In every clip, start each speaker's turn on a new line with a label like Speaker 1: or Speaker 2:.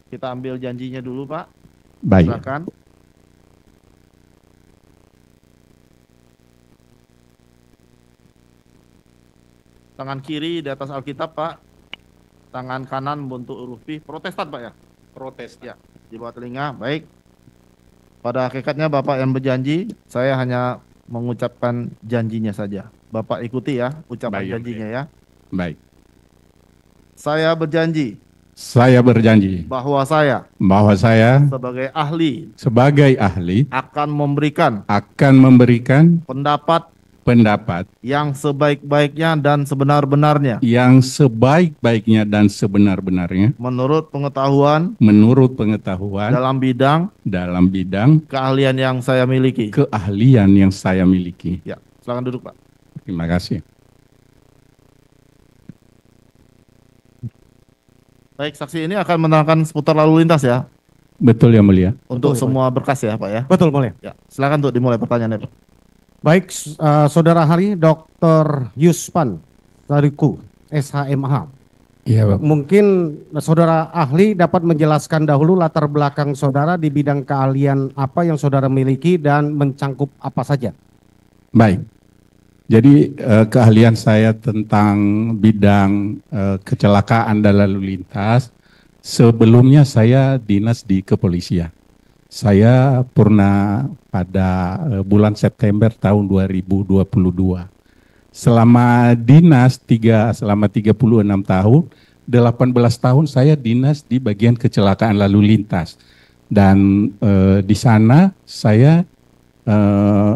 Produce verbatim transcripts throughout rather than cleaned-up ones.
Speaker 1: Kita ambil janjinya dulu, Pak.
Speaker 2: Baik.
Speaker 1: Silakan. Tangan kiri di atas Alkitab, Pak. Tangan kanan membentuk huruf V. Protestan, Pak ya?
Speaker 3: Protestan.
Speaker 1: Ya, di bawah telinga. Baik. Pada hakikatnya Bapak yang berjanji, saya hanya mengucapkan janjinya saja. Bapak ikuti ya ucapan
Speaker 2: Baik.
Speaker 1: janjinya ya.
Speaker 2: Baik.
Speaker 1: Saya berjanji
Speaker 2: Saya berjanji
Speaker 1: bahwa saya
Speaker 2: bahwa saya
Speaker 1: sebagai ahli
Speaker 2: sebagai ahli
Speaker 1: akan memberikan
Speaker 2: akan memberikan
Speaker 1: pendapat
Speaker 2: pendapat
Speaker 1: yang sebaik-baiknya dan sebenar-benarnya
Speaker 2: yang sebaik-baiknya dan sebenar-benarnya
Speaker 1: menurut pengetahuan
Speaker 2: menurut pengetahuan
Speaker 1: dalam bidang
Speaker 2: dalam bidang
Speaker 1: keahlian yang saya miliki.
Speaker 2: keahlian yang saya miliki.
Speaker 1: Ya, silakan duduk, Pak.
Speaker 2: Terima kasih.
Speaker 1: Baik, saksi ini akan menerangkan seputar lalu lintas ya
Speaker 2: Betul Yang Mulia.
Speaker 1: untuk
Speaker 4: Betul,
Speaker 1: semua berkas ya, Pak ya.
Speaker 4: Betul, boleh.
Speaker 1: Ya, silakan untuk dimulai pertanyaannya, Pak.
Speaker 4: Baik, uh, Saudara ahli Doktor Yuspan Tariku, S H M H.
Speaker 2: Iya, Pak.
Speaker 4: Mungkin Saudara ahli dapat menjelaskan dahulu latar belakang Saudara di bidang keahlian apa yang Saudara miliki dan mencangkup apa saja.
Speaker 2: Baik. Jadi eh, keahlian saya tentang bidang eh, kecelakaan dan lalu lintas, sebelumnya saya dinas di kepolisian. Saya pernah pada eh, bulan September tahun dua ribu dua puluh dua. Selama dinas tiga selama tiga puluh enam tahun, delapan belas tahun saya dinas di bagian kecelakaan lalu lintas. Dan eh, di sana saya eh,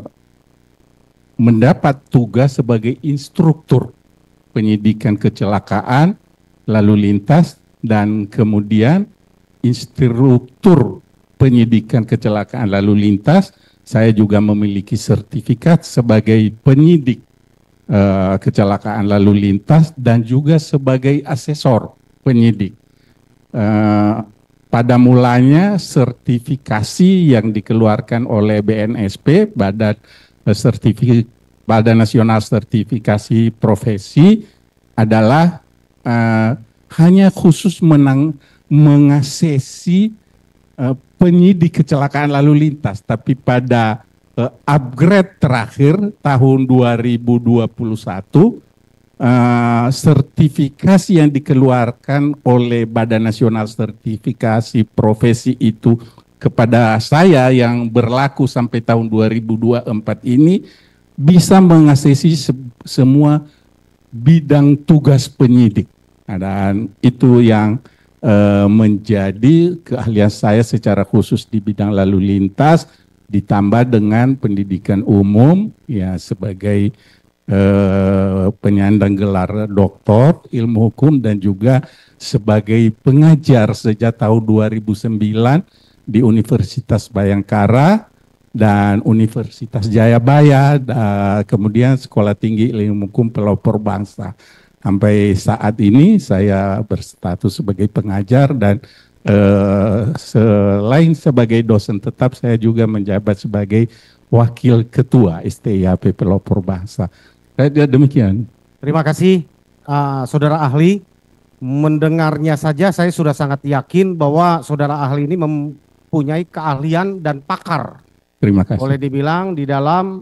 Speaker 2: mendapat tugas sebagai instruktur penyidikan kecelakaan lalu lintas dan kemudian instruktur penyidikan kecelakaan lalu lintas. Saya juga memiliki sertifikat sebagai penyidik uh, kecelakaan lalu lintas dan juga sebagai asesor penyidik. Uh, pada mulanya sertifikasi yang dikeluarkan oleh B N S P, Badan Sertifikat Badan Nasional Sertifikasi Profesi, adalah uh, hanya khusus menang, mengasesi uh, penyidik kecelakaan lalu lintas. Tapi pada uh, upgrade terakhir tahun dua ribu dua puluh satu, uh, sertifikasi yang dikeluarkan oleh Badan Nasional Sertifikasi Profesi itu kepada saya yang berlaku sampai tahun dua ribu dua puluh empat ini bisa mengasesi se semua bidang tugas penyidik. Nah, dan itu yang eh, menjadi keahlian saya secara khusus di bidang lalu lintas, ditambah dengan pendidikan umum ya sebagai eh, penyandang gelar doktor ilmu hukum dan juga sebagai pengajar sejak tahun dua ribu sembilan di Universitas Bayangkara dan Universitas Jayabaya, uh, kemudian Sekolah Tinggi Ilmu Hukum Pelopor Bangsa. Sampai saat ini saya berstatus sebagai pengajar dan uh, selain sebagai dosen tetap, saya juga menjabat sebagai wakil ketua S T I A P Pelopor Bangsa. Saya demikian.
Speaker 4: Terima kasih, uh, Saudara ahli. Mendengarnya saja saya sudah sangat yakin bahwa Saudara ahli ini mempunyai keahlian dan pakar.
Speaker 2: Terima kasih.
Speaker 4: Boleh dibilang di dalam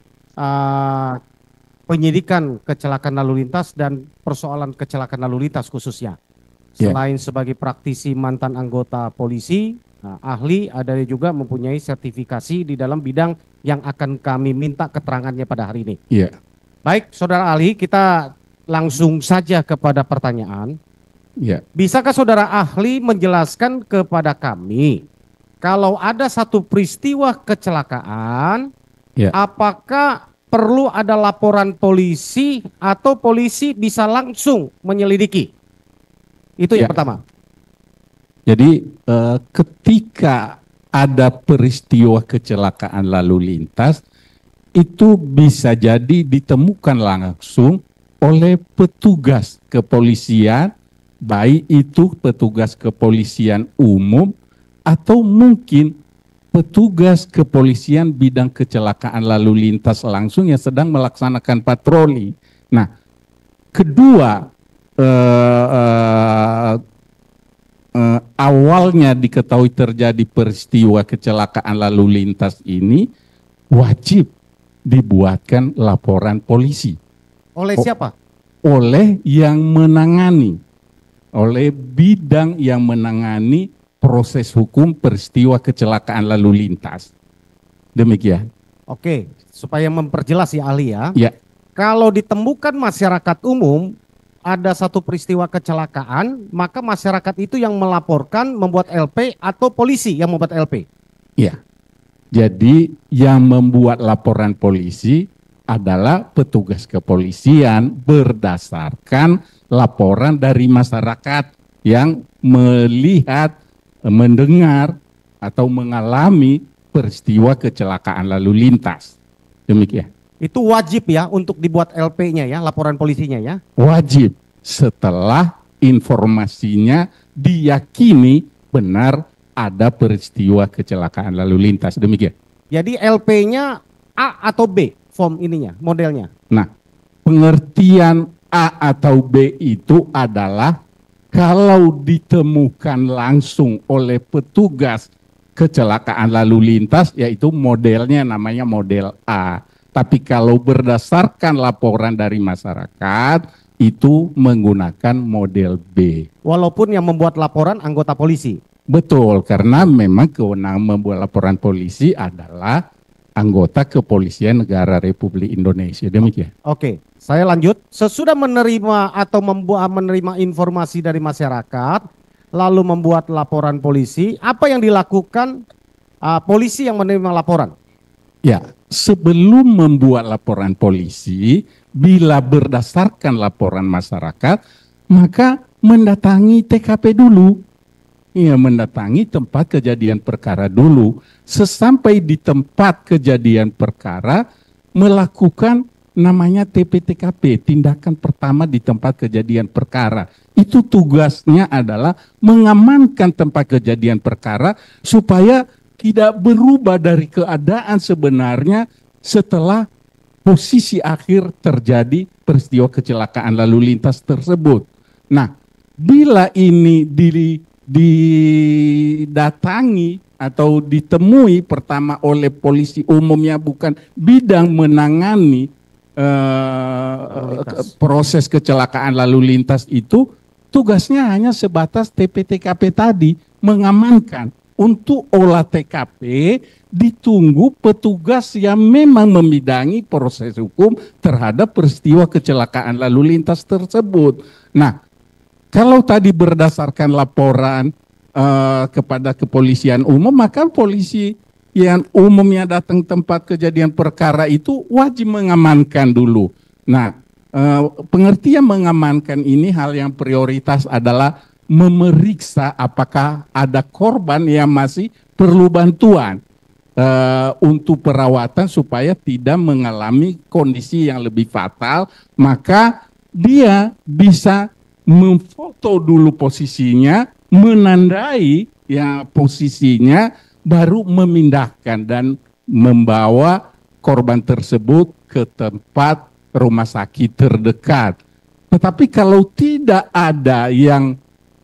Speaker 4: uh, penyidikan kecelakaan lalu lintas dan persoalan kecelakaan lalu lintas khususnya.
Speaker 2: Yeah.
Speaker 4: Selain sebagai praktisi mantan anggota polisi, nah, ahli ada juga mempunyai sertifikasi di dalam bidang yang akan kami minta keterangannya pada hari ini.
Speaker 2: Iya. Yeah.
Speaker 4: Baik, Saudara ahli, kita langsung saja kepada pertanyaan.
Speaker 2: Iya. Yeah.
Speaker 4: Bisakah Saudara ahli menjelaskan kepada kami kalau ada satu peristiwa kecelakaan,
Speaker 2: Yeah.
Speaker 4: apakah perlu ada laporan polisi atau polisi bisa langsung menyelidiki? Itu yang
Speaker 2: Ya.
Speaker 4: pertama.
Speaker 2: Jadi eh, ketika ada peristiwa kecelakaan lalu lintas, itu bisa jadi ditemukan langsung oleh petugas kepolisian, baik itu petugas kepolisian umum atau mungkin petugas kepolisian bidang kecelakaan lalu lintas langsung yang sedang melaksanakan patroli. Nah, kedua eh, eh, eh, awalnya diketahui terjadi peristiwa kecelakaan lalu lintas ini, wajib dibuatkan laporan polisi
Speaker 4: Oleh
Speaker 2: Oh.
Speaker 4: siapa?
Speaker 2: oleh yang menangani, oleh bidang yang menangani proses hukum peristiwa kecelakaan lalu lintas. Demikian.
Speaker 4: Oke, supaya memperjelas ya ahli ya.
Speaker 2: Ya,
Speaker 4: Kalau ditemukan masyarakat umum ada satu peristiwa kecelakaan, maka masyarakat itu yang melaporkan membuat L P atau polisi yang membuat L P.
Speaker 2: ya. Jadi yang membuat laporan polisi adalah petugas kepolisian berdasarkan laporan dari masyarakat yang melihat, mendengar, atau mengalami peristiwa kecelakaan lalu lintas. Demikian.
Speaker 4: Itu wajib ya untuk dibuat L P-nya ya, laporan polisinya ya.
Speaker 2: Wajib setelah informasinya diyakini benar ada peristiwa kecelakaan lalu lintas. Demikian.
Speaker 4: Jadi L P-nya A atau B form ininya, modelnya.
Speaker 2: Nah, pengertian A atau B itu adalah kalau ditemukan langsung oleh petugas kecelakaan lalu lintas, yaitu modelnya namanya model A. Tapi kalau berdasarkan laporan dari masyarakat, itu menggunakan model B.
Speaker 4: Walaupun yang membuat laporan anggota polisi.
Speaker 2: Betul, karena memang kewenangan membuat laporan polisi adalah anggota Kepolisian Negara Republik Indonesia. Demikian.
Speaker 4: Oke, saya lanjut. Sesudah menerima atau membuat menerima informasi dari masyarakat, lalu membuat laporan polisi, apa yang dilakukan uh, polisi yang menerima laporan?
Speaker 2: Ya, sebelum membuat laporan polisi, bila berdasarkan laporan masyarakat, maka mendatangi T K P dulu. Iya, mendatangi tempat kejadian perkara dulu. Sesampai di tempat kejadian perkara, melakukan namanya T P T K P, tindakan pertama di tempat kejadian perkara. Itu tugasnya adalah mengamankan tempat kejadian perkara supaya tidak berubah dari keadaan sebenarnya setelah posisi akhir terjadi peristiwa kecelakaan lalu lintas tersebut. Nah, bila ini diri didatangi atau ditemui pertama oleh polisi umumnya bukan bidang menangani eh, proses kecelakaan lalu lintas itu, tugasnya hanya sebatas T P T K P tadi, mengamankan. Untuk olah T K P ditunggu petugas yang memang membidangi proses hukum terhadap peristiwa kecelakaan lalu lintas tersebut. Nah, kalau tadi berdasarkan laporan uh, kepada kepolisian umum, maka polisi yang umumnya datang tempat kejadian perkara itu wajib mengamankan dulu. Nah, uh, pengertian mengamankan ini hal yang prioritas adalah memeriksa apakah ada korban yang masih perlu bantuan uh, untuk perawatan supaya tidak mengalami kondisi yang lebih fatal, maka dia bisa memfoto dulu posisinya, menandai ya posisinya, baru memindahkan dan membawa korban tersebut ke tempat rumah sakit terdekat. Tetapi kalau tidak ada yang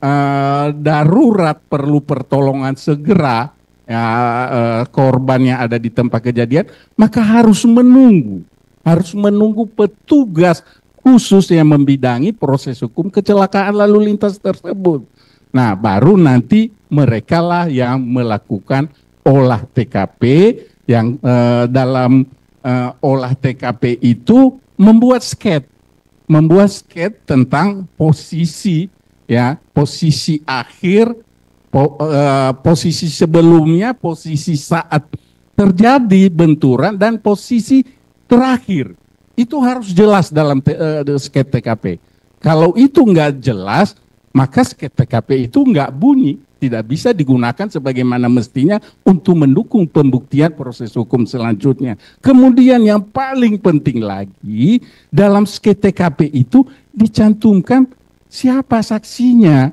Speaker 2: uh, darurat perlu pertolongan segera, ya, uh, korban yang ada di tempat kejadian, maka harus menunggu, harus menunggu petugas khusus yang membidangi proses hukum kecelakaan lalu lintas tersebut. Nah, baru nanti mereka lah yang melakukan olah T K P, yang uh, dalam uh, olah T K P itu membuat sket, membuat sket tentang posisi, ya, posisi akhir, po, uh, posisi sebelumnya, posisi saat terjadi benturan, dan posisi terakhir. Itu harus jelas dalam uh, sket T K P. Kalau itu nggak jelas, maka sket T K P itu nggak bunyi, tidak bisa digunakan sebagaimana mestinya untuk mendukung pembuktian proses hukum selanjutnya. Kemudian yang paling penting lagi, dalam sket T K P itu dicantumkan siapa saksinya,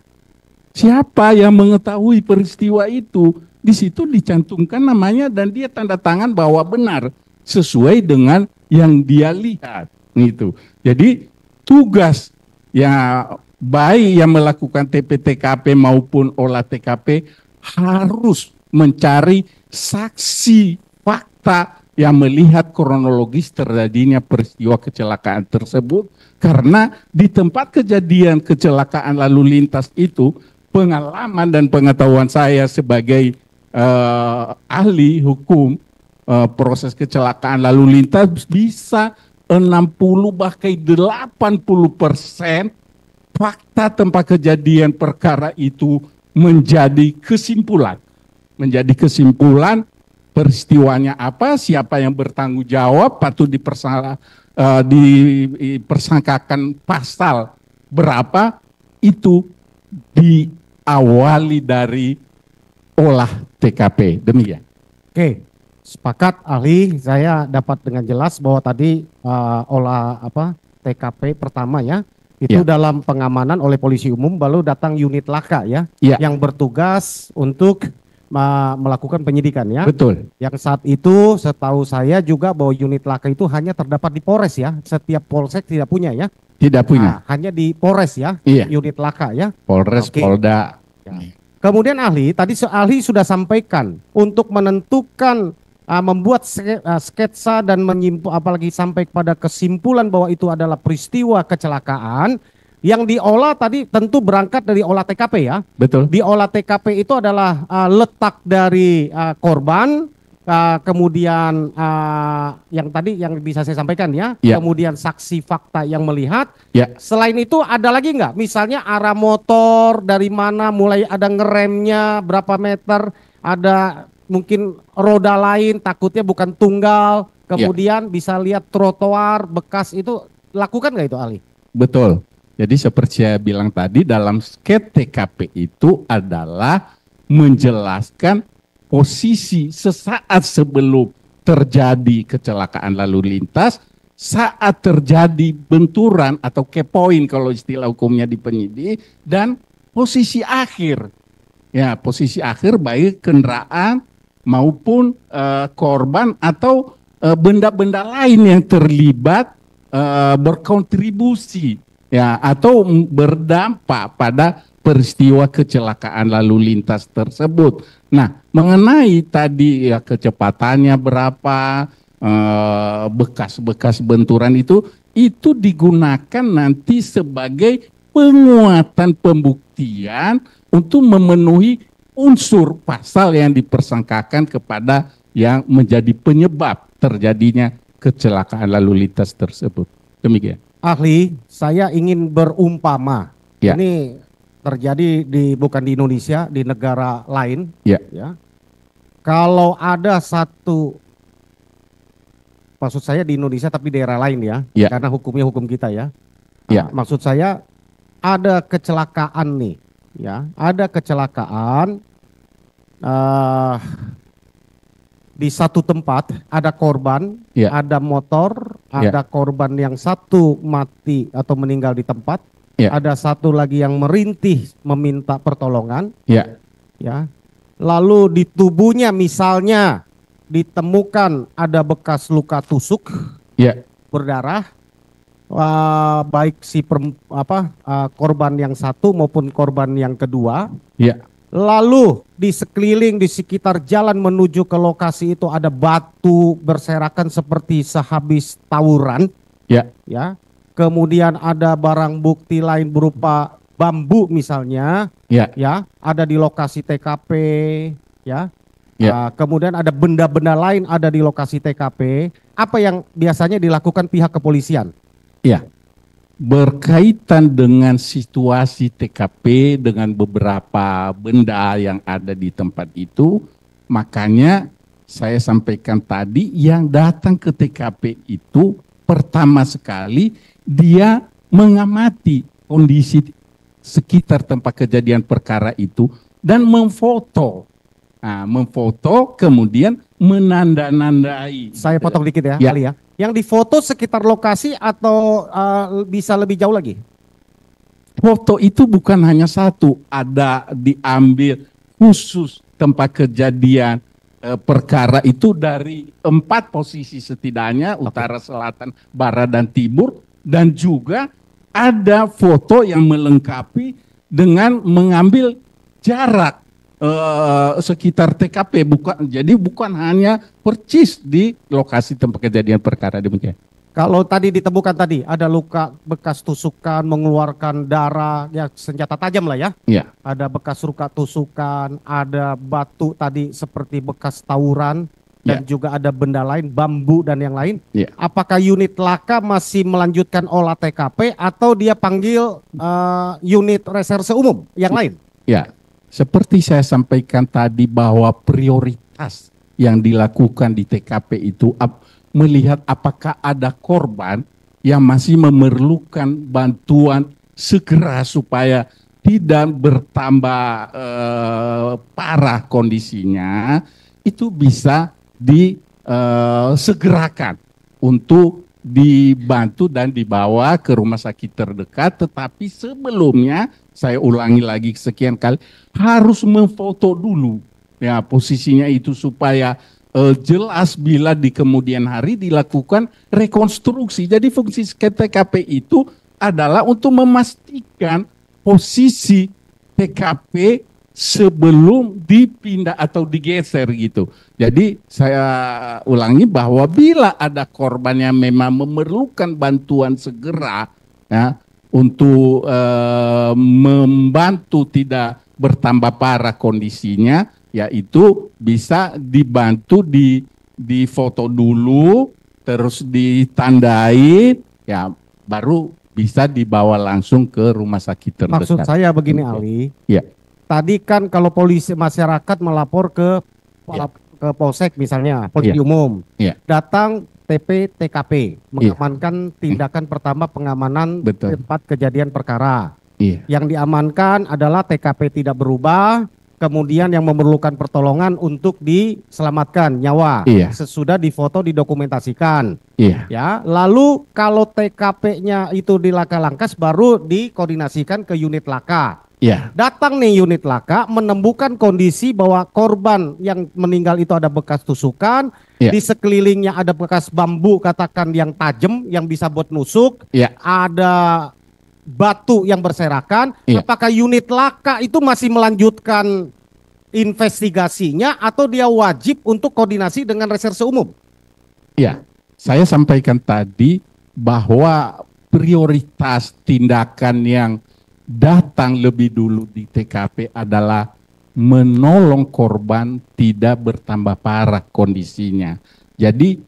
Speaker 2: siapa yang mengetahui peristiwa itu. Di situ dicantumkan namanya dan dia tanda tangan bahwa benar sesuai dengan yang dia lihat. Gitu. Jadi tugas ya baik yang melakukan T P T K P maupun olah T K P harus mencari saksi fakta yang melihat kronologis terjadinya peristiwa kecelakaan tersebut, karena di tempat kejadian kecelakaan lalu lintas itu pengalaman dan pengetahuan saya sebagai uh, ahli hukum uh, proses kecelakaan lalu lintas bisa enam puluh bahkan delapan puluh persen fakta tempat kejadian perkara itu menjadi kesimpulan. Menjadi kesimpulan peristiwanya apa, siapa yang bertanggung jawab, patut dipersangka, uh, dipersangkakan pasal berapa, itu diawali dari olah T K P. Demikian.
Speaker 4: Oke, sepakat ahli, saya dapat dengan jelas bahwa tadi uh, olah apa T K P pertama ya, itu
Speaker 2: Ya.
Speaker 4: dalam pengamanan oleh polisi umum, lalu datang unit laka ya,
Speaker 2: Ya.
Speaker 4: yang bertugas untuk uh, melakukan penyidikan ya.
Speaker 2: Betul.
Speaker 4: Yang saat itu setahu saya juga bahwa unit laka itu hanya terdapat di Polres ya, setiap polsek tidak punya ya.
Speaker 2: Tidak punya.
Speaker 4: Nah, hanya di Polres ya,
Speaker 2: Iya.
Speaker 4: unit laka ya.
Speaker 2: Polres,
Speaker 4: Oke.
Speaker 2: Polda.
Speaker 4: Ya. Kemudian ahli, tadi se- ahli sudah sampaikan untuk menentukan, uh, membuat ske- uh, sketsa dan menyimpu, apalagi sampai pada kesimpulan bahwa itu adalah peristiwa kecelakaan yang diolah tadi tentu berangkat dari olah T K P ya.
Speaker 2: Betul.
Speaker 4: Di olah T K P itu adalah uh, letak dari uh, korban, uh, kemudian uh, yang tadi yang bisa saya sampaikan ya,
Speaker 2: Ya.
Speaker 4: kemudian saksi fakta yang melihat.
Speaker 2: Ya.
Speaker 4: Selain itu ada lagi nggak? Misalnya arah motor dari mana, mulai ada ngeremnya berapa meter, ada mungkin roda lain, takutnya bukan tunggal, kemudian bisa lihat trotoar bekas itu, lakukan nggak itu ahli?
Speaker 2: Betul. Jadi seperti saya bilang tadi, dalam sket T K P itu adalah menjelaskan posisi sesaat sebelum terjadi kecelakaan lalu lintas, saat terjadi benturan atau kepoin kalau istilah hukumnya di penyidik, dan posisi akhir. Ya, posisi akhir baik kendaraan maupun eh, korban atau eh, benda-benda lain yang terlibat eh, berkontribusi ya atau berdampak pada peristiwa kecelakaan lalu lintas tersebut. Nah, mengenai tadi ya kecepatannya berapa, eh, bekas-bekas benturan itu, itu digunakan nanti sebagai penguatan pembuktian untuk memenuhi unsur pasal yang dipersangkakan kepada yang menjadi penyebab terjadinya kecelakaan lalu lintas tersebut. Demikian.
Speaker 4: Ahli, saya ingin berumpama.
Speaker 2: Ya.
Speaker 4: Ini terjadi di bukan di Indonesia, di negara lain.
Speaker 2: Ya.
Speaker 4: Ya. Kalau ada satu, maksud saya di Indonesia tapi daerah lain ya,
Speaker 2: Ya.
Speaker 4: karena hukumnya hukum kita ya.
Speaker 2: Ya.
Speaker 4: Ah, maksud saya ada kecelakaan nih, ya, ada kecelakaan eh di satu tempat ada korban,
Speaker 2: Ya.
Speaker 4: ada motor,
Speaker 2: Ya.
Speaker 4: ada korban yang satu mati atau meninggal di tempat,
Speaker 2: Ya.
Speaker 4: ada satu lagi yang merintih meminta pertolongan,
Speaker 2: Ya.
Speaker 4: ya. Lalu di tubuhnya misalnya ditemukan ada bekas luka tusuk
Speaker 2: Ya.
Speaker 4: berdarah, wah, baik si perem- apa eh, korban yang satu maupun korban yang kedua.
Speaker 2: Ya.
Speaker 4: Lalu di sekeliling di sekitar jalan menuju ke lokasi itu ada batu berserakan seperti sehabis tawuran,
Speaker 2: Ya.
Speaker 4: ya. Kemudian ada barang bukti lain berupa bambu misalnya,
Speaker 2: Ya.
Speaker 4: ya, ada di lokasi T K P, ya.
Speaker 2: Ya.
Speaker 4: Ah, kemudian ada benda-benda lain ada di lokasi T K P. Apa yang biasanya dilakukan pihak kepolisian?
Speaker 2: Ya. Berkaitan dengan situasi T K P dengan beberapa benda yang ada di tempat itu, makanya saya sampaikan tadi yang datang ke T K P itu pertama sekali dia mengamati kondisi sekitar tempat kejadian perkara itu dan memfoto. Nah, memfoto kemudian menanda-nandai.
Speaker 4: Saya potong dikit ya,
Speaker 2: Ya.
Speaker 4: kali ya. Yang difoto sekitar lokasi atau uh, bisa lebih jauh lagi?
Speaker 2: Foto itu bukan hanya satu, ada diambil khusus tempat kejadian eh, perkara itu dari empat posisi setidaknya, utara, selatan, barat, dan timur, dan juga ada foto yang melengkapi dengan mengambil jarak uh, sekitar T K P, bukan jadi bukan hanya percis di lokasi tempat kejadian perkara. Demikian.
Speaker 4: Kalau tadi ditemukan tadi ada luka bekas tusukan, mengeluarkan darah, ya senjata tajam lah ya.
Speaker 2: Iya.
Speaker 4: Ada bekas luka tusukan, ada batu tadi seperti bekas tawuran, dan
Speaker 2: Ya.
Speaker 4: juga ada benda lain, bambu dan yang lain.
Speaker 2: Ya.
Speaker 4: Apakah unit laka masih melanjutkan olah T K P atau dia panggil uh, unit reserse umum yang lain?
Speaker 2: Ya, seperti saya sampaikan tadi bahwa prioritas yang dilakukan di T K P itu ap, melihat apakah ada korban yang masih memerlukan bantuan segera supaya tidak bertambah eh, parah kondisinya, itu bisa disegerakan untuk dibantu dan dibawa ke rumah sakit terdekat. Tetapi sebelumnya, saya ulangi lagi sekian kali, harus memfoto dulu ya posisinya itu supaya uh, jelas bila di kemudian hari dilakukan rekonstruksi. Jadi fungsi T K P itu adalah untuk memastikan posisi T K P sebelum dipindah atau digeser gitu. Jadi saya ulangi bahwa bila ada korban yang memang memerlukan bantuan segera ya untuk uh, membantu tidak bertambah parah kondisinya, yaitu bisa dibantu di di foto dulu, terus ditandai, ya baru bisa dibawa langsung ke rumah sakit terdekat.
Speaker 4: Maksud saya begini,
Speaker 2: Oke.
Speaker 4: Ali.
Speaker 2: Ya.
Speaker 4: Tadi kan kalau polisi masyarakat melapor ke
Speaker 2: Ya.
Speaker 4: ke Polsek misalnya, polisi
Speaker 2: Ya.
Speaker 4: umum,
Speaker 2: Ya.
Speaker 4: datang T P T K P, mengamankan tindakan pertama pengamanan
Speaker 2: Betul.
Speaker 4: tempat kejadian perkara.
Speaker 2: Iya.
Speaker 4: Yang diamankan adalah T K P tidak berubah, kemudian yang memerlukan pertolongan untuk diselamatkan nyawa.
Speaker 2: Iya.
Speaker 4: Sesudah difoto didokumentasikan.
Speaker 2: Iya.
Speaker 4: Ya, lalu kalau T K P-nya itu di Laka Langkas baru dikoordinasikan ke unit Laka.
Speaker 2: Iya.
Speaker 4: Datang nih unit Laka menemukan kondisi bahwa korban yang meninggal itu ada bekas tusukan,
Speaker 2: Iya.
Speaker 4: di sekelilingnya ada bekas bambu katakan yang tajam yang bisa buat nusuk,
Speaker 2: Iya.
Speaker 4: ada batu yang berserakan.
Speaker 2: Iya.
Speaker 4: Apakah unit Laka itu masih melanjutkan investigasinya atau dia wajib untuk koordinasi dengan reserse umum?
Speaker 2: Ya, saya sampaikan tadi bahwa prioritas tindakan yang datang lebih dulu di T K P adalah menolong korban tidak bertambah parah kondisinya. Jadi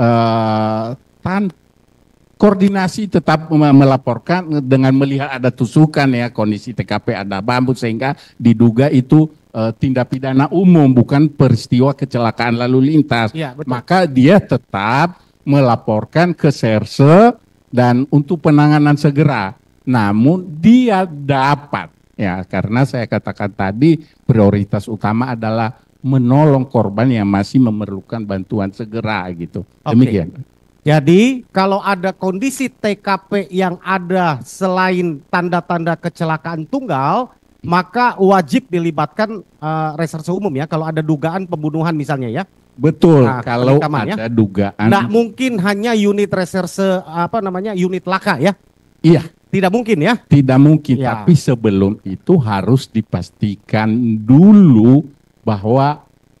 Speaker 2: eh, tan koordinasi tetap melaporkan dengan melihat ada tusukan ya, kondisi T K P ada bambu sehingga diduga itu eh, tindak pidana umum bukan peristiwa kecelakaan lalu lintas.
Speaker 4: Ya, betul.
Speaker 2: Maka dia tetap melaporkan ke Serse dan untuk penanganan segera. Namun dia dapat ya, karena saya katakan tadi prioritas utama adalah menolong korban yang masih memerlukan bantuan segera gitu.
Speaker 4: Oke.
Speaker 2: Demikian.
Speaker 4: Jadi kalau ada kondisi T K P yang ada selain tanda-tanda kecelakaan tunggal, maka wajib dilibatkan uh, reserse umum ya kalau ada dugaan pembunuhan misalnya ya.
Speaker 2: Betul,
Speaker 4: Nah,
Speaker 2: kalau
Speaker 4: penikaman,
Speaker 2: ada dugaan.
Speaker 4: Nggak mungkin hanya unit reserse apa namanya unit Laka ya.
Speaker 2: Iya,
Speaker 4: Tidak mungkin ya.
Speaker 2: tidak mungkin.
Speaker 4: Ya.
Speaker 2: Tapi sebelum itu harus dipastikan dulu bahwa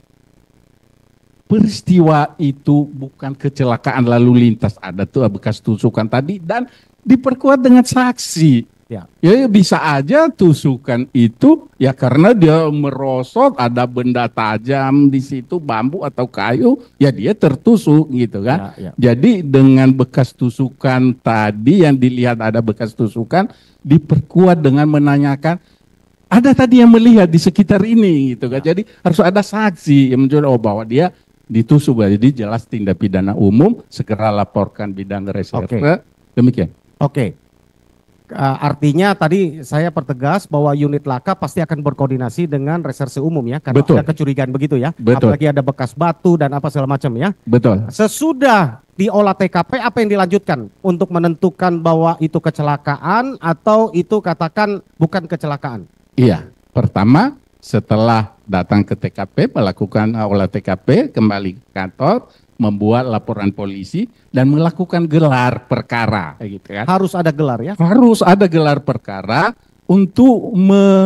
Speaker 2: peristiwa itu bukan kecelakaan lalu lintas. Ada tuh bekas tusukan tadi dan diperkuat dengan saksi.
Speaker 4: Ya.
Speaker 2: Ya bisa aja tusukan itu ya karena dia merosot, ada benda tajam di situ, bambu atau kayu, ya dia tertusuk gitu kan.
Speaker 4: Ya, ya.
Speaker 2: Jadi dengan bekas tusukan tadi yang dilihat ada bekas tusukan, diperkuat dengan menanyakan ada tadi yang melihat di sekitar ini gitu kan. Jadi harus ada saksi yang menunjukkan oh bahwa dia ditusuk. Jadi jelas tindak pidana umum, segera laporkan bidang reserse.
Speaker 4: Oke.
Speaker 2: Demikian.
Speaker 4: Oke. Uh, artinya tadi saya pertegas bahwa unit Laka pasti akan berkoordinasi dengan reserse umum ya karena
Speaker 2: Betul.
Speaker 4: ada kecurigaan begitu ya.
Speaker 2: Betul.
Speaker 4: Apalagi ada bekas batu dan apa segala macam ya.
Speaker 2: Betul.
Speaker 4: Sesudah diolah T K P apa yang dilanjutkan untuk menentukan bahwa itu kecelakaan atau itu katakan bukan kecelakaan?
Speaker 2: Iya, pertama setelah datang ke T K P melakukan olah T K P kembali ke kantor, membuat laporan polisi dan melakukan gelar perkara, gitu kan.
Speaker 4: Harus ada gelar ya.
Speaker 2: Harus ada gelar perkara untuk me,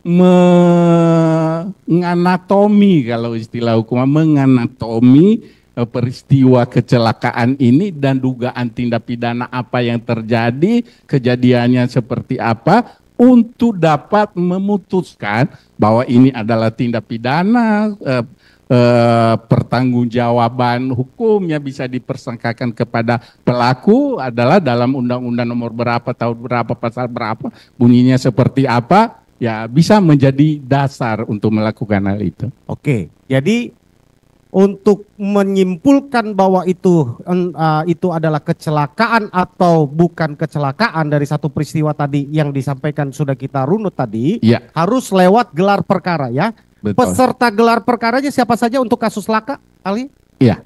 Speaker 2: menganatomi, kalau istilah hukum, menganatomi eh, peristiwa kecelakaan ini dan dugaan tindak pidana apa yang terjadi, kejadiannya seperti apa, untuk dapat memutuskan bahwa ini adalah tindak pidana, eh, eh, pertanggungjawaban hukumnya bisa dipersangkakan kepada pelaku adalah dalam undang-undang nomor berapa, tahun berapa, pasal berapa, bunyinya seperti apa, ya bisa menjadi dasar untuk melakukan hal itu.
Speaker 4: Oke, jadi untuk menyimpulkan bahwa itu uh, itu adalah kecelakaan atau bukan kecelakaan dari satu peristiwa tadi yang disampaikan sudah kita runut tadi,
Speaker 2: Ya,
Speaker 4: harus lewat gelar perkara ya.
Speaker 2: betul.
Speaker 4: Peserta gelar perkaranya siapa saja untuk kasus laka, Ali?
Speaker 2: Ya.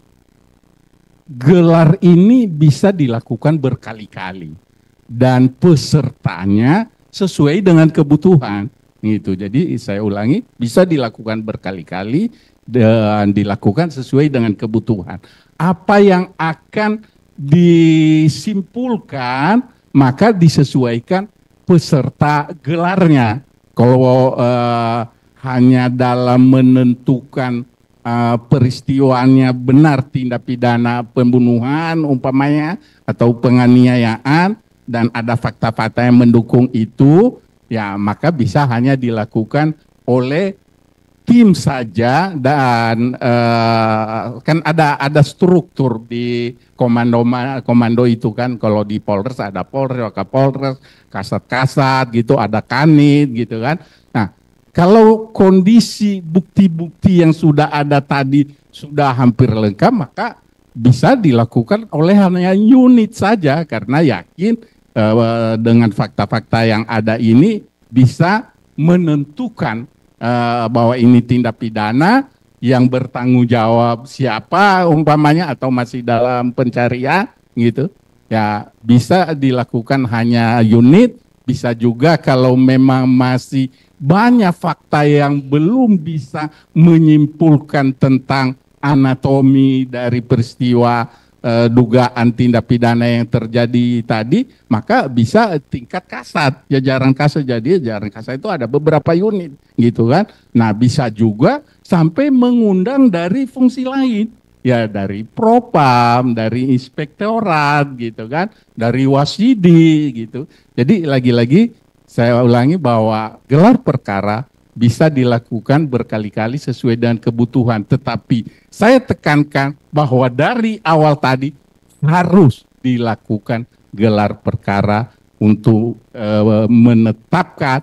Speaker 2: Gelar ini bisa dilakukan berkali-kali dan pesertanya sesuai dengan kebutuhan gitu. Jadi saya ulangi, bisa dilakukan berkali-kali dan dilakukan sesuai dengan kebutuhan. Apa yang akan disimpulkan maka disesuaikan peserta gelarnya. Kalau uh, hanya dalam menentukan uh, peristiwanya benar tindak pidana pembunuhan umpamanya atau penganiayaan dan ada fakta-fakta yang mendukung itu, ya maka bisa hanya dilakukan oleh tim saja dan uh, kan ada ada struktur di komando komando itu kan. Kalau di Polres ada Polres, Wakapolres, Kasat-Kasat gitu, ada Kanit gitu kan. Nah, kalau kondisi bukti-bukti yang sudah ada tadi sudah hampir lengkap, maka bisa dilakukan oleh hanya unit saja karena yakin uh, dengan fakta-fakta yang ada ini bisa menentukan Uh, bahwa ini tindak pidana yang bertanggung jawab siapa umpamanya atau masih dalam pencarian gitu, ya bisa dilakukan hanya unit. Bisa juga kalau memang masih banyak fakta yang belum bisa menyimpulkan tentang anatomi dari peristiwa Uh, dugaan tindak pidana yang terjadi tadi, maka bisa tingkat kasat, jajaran kasat. Jadi jajaran kasat itu ada beberapa unit gitu kan. Nah, bisa juga sampai mengundang dari fungsi lain, ya dari propam, dari inspektorat gitu kan, dari wasidi gitu. Jadi lagi-lagi saya ulangi bahwa gelar perkara bisa dilakukan berkali-kali sesuai dengan kebutuhan. Tetapi saya tekankan bahwa dari awal tadi harus dilakukan gelar perkara untuk uh, menetapkan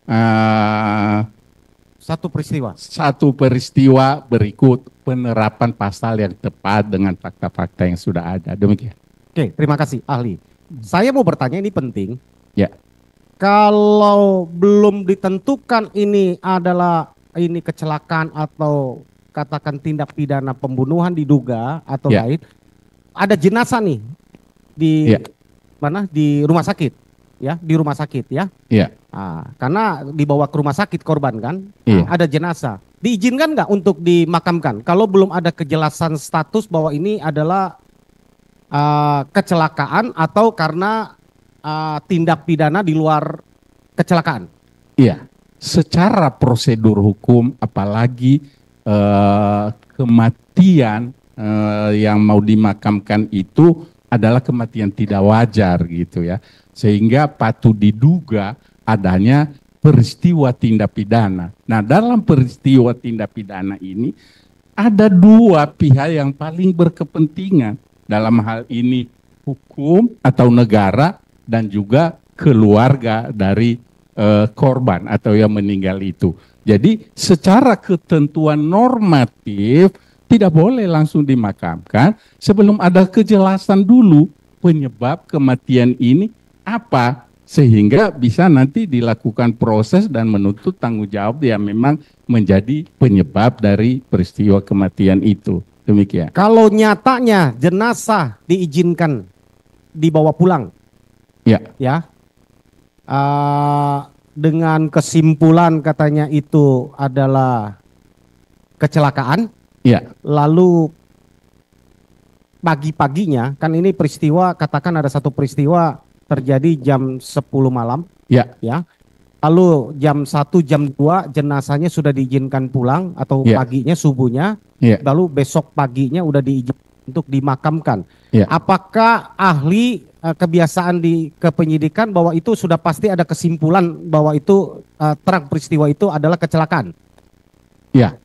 Speaker 2: uh,
Speaker 4: Satu peristiwa.
Speaker 2: satu peristiwa berikut penerapan pasal yang tepat dengan fakta-fakta yang sudah ada. Demikian.
Speaker 4: Oke, terima kasih ahli. Saya mau bertanya, ini penting.
Speaker 2: Ya.
Speaker 4: Kalau belum ditentukan ini adalah ini kecelakaan atau katakan tindak pidana pembunuhan diduga atau
Speaker 2: Ya.
Speaker 4: lain, ada jenazah nih di
Speaker 2: Ya.
Speaker 4: mana, di rumah sakit ya, di rumah sakit ya.
Speaker 2: Ya.
Speaker 4: Ah, karena dibawa ke rumah sakit korban kan,
Speaker 2: Iya.
Speaker 4: ada jenazah. Diizinkan nggak untuk dimakamkan kalau belum ada kejelasan status bahwa ini adalah ah, kecelakaan atau karena Uh, tindak pidana di luar kecelakaan?
Speaker 2: Iya, secara prosedur hukum, apalagi eh, kematian eh, yang mau dimakamkan itu adalah kematian tidak wajar gitu ya, sehingga patut diduga adanya peristiwa tindak pidana. Nah, dalam peristiwa tindak pidana ini ada dua pihak yang paling berkepentingan dalam hal ini, hukum atau negara dan juga keluarga dari eh, korban atau yang meninggal itu. Jadi secara ketentuan normatif tidak boleh langsung dimakamkan sebelum ada kejelasan dulu penyebab kematian ini apa, sehingga bisa nanti dilakukan proses dan menuntut tanggung jawab yang memang menjadi penyebab dari peristiwa kematian itu. Demikian.
Speaker 4: Kalau nyatanya jenazah diizinkan dibawa pulang,
Speaker 2: Ya.
Speaker 4: ya, uh, dengan kesimpulan katanya itu adalah kecelakaan,
Speaker 2: Ya.
Speaker 4: lalu pagi-paginya, kan ini peristiwa, katakan ada satu peristiwa terjadi jam sepuluh malam,
Speaker 2: Ya,
Speaker 4: ya. Lalu jam satu, jam dua jenazahnya sudah diizinkan pulang atau
Speaker 2: Ya.
Speaker 4: paginya, subuhnya,
Speaker 2: ya,
Speaker 4: lalu besok paginya udah diizinkan untuk dimakamkan.
Speaker 2: Ya.
Speaker 4: Apakah ahli eh, kebiasaan di kepenyidikan bahwa itu sudah pasti ada kesimpulan bahwa itu eh, terang peristiwa itu adalah kecelakaan?
Speaker 2: ya.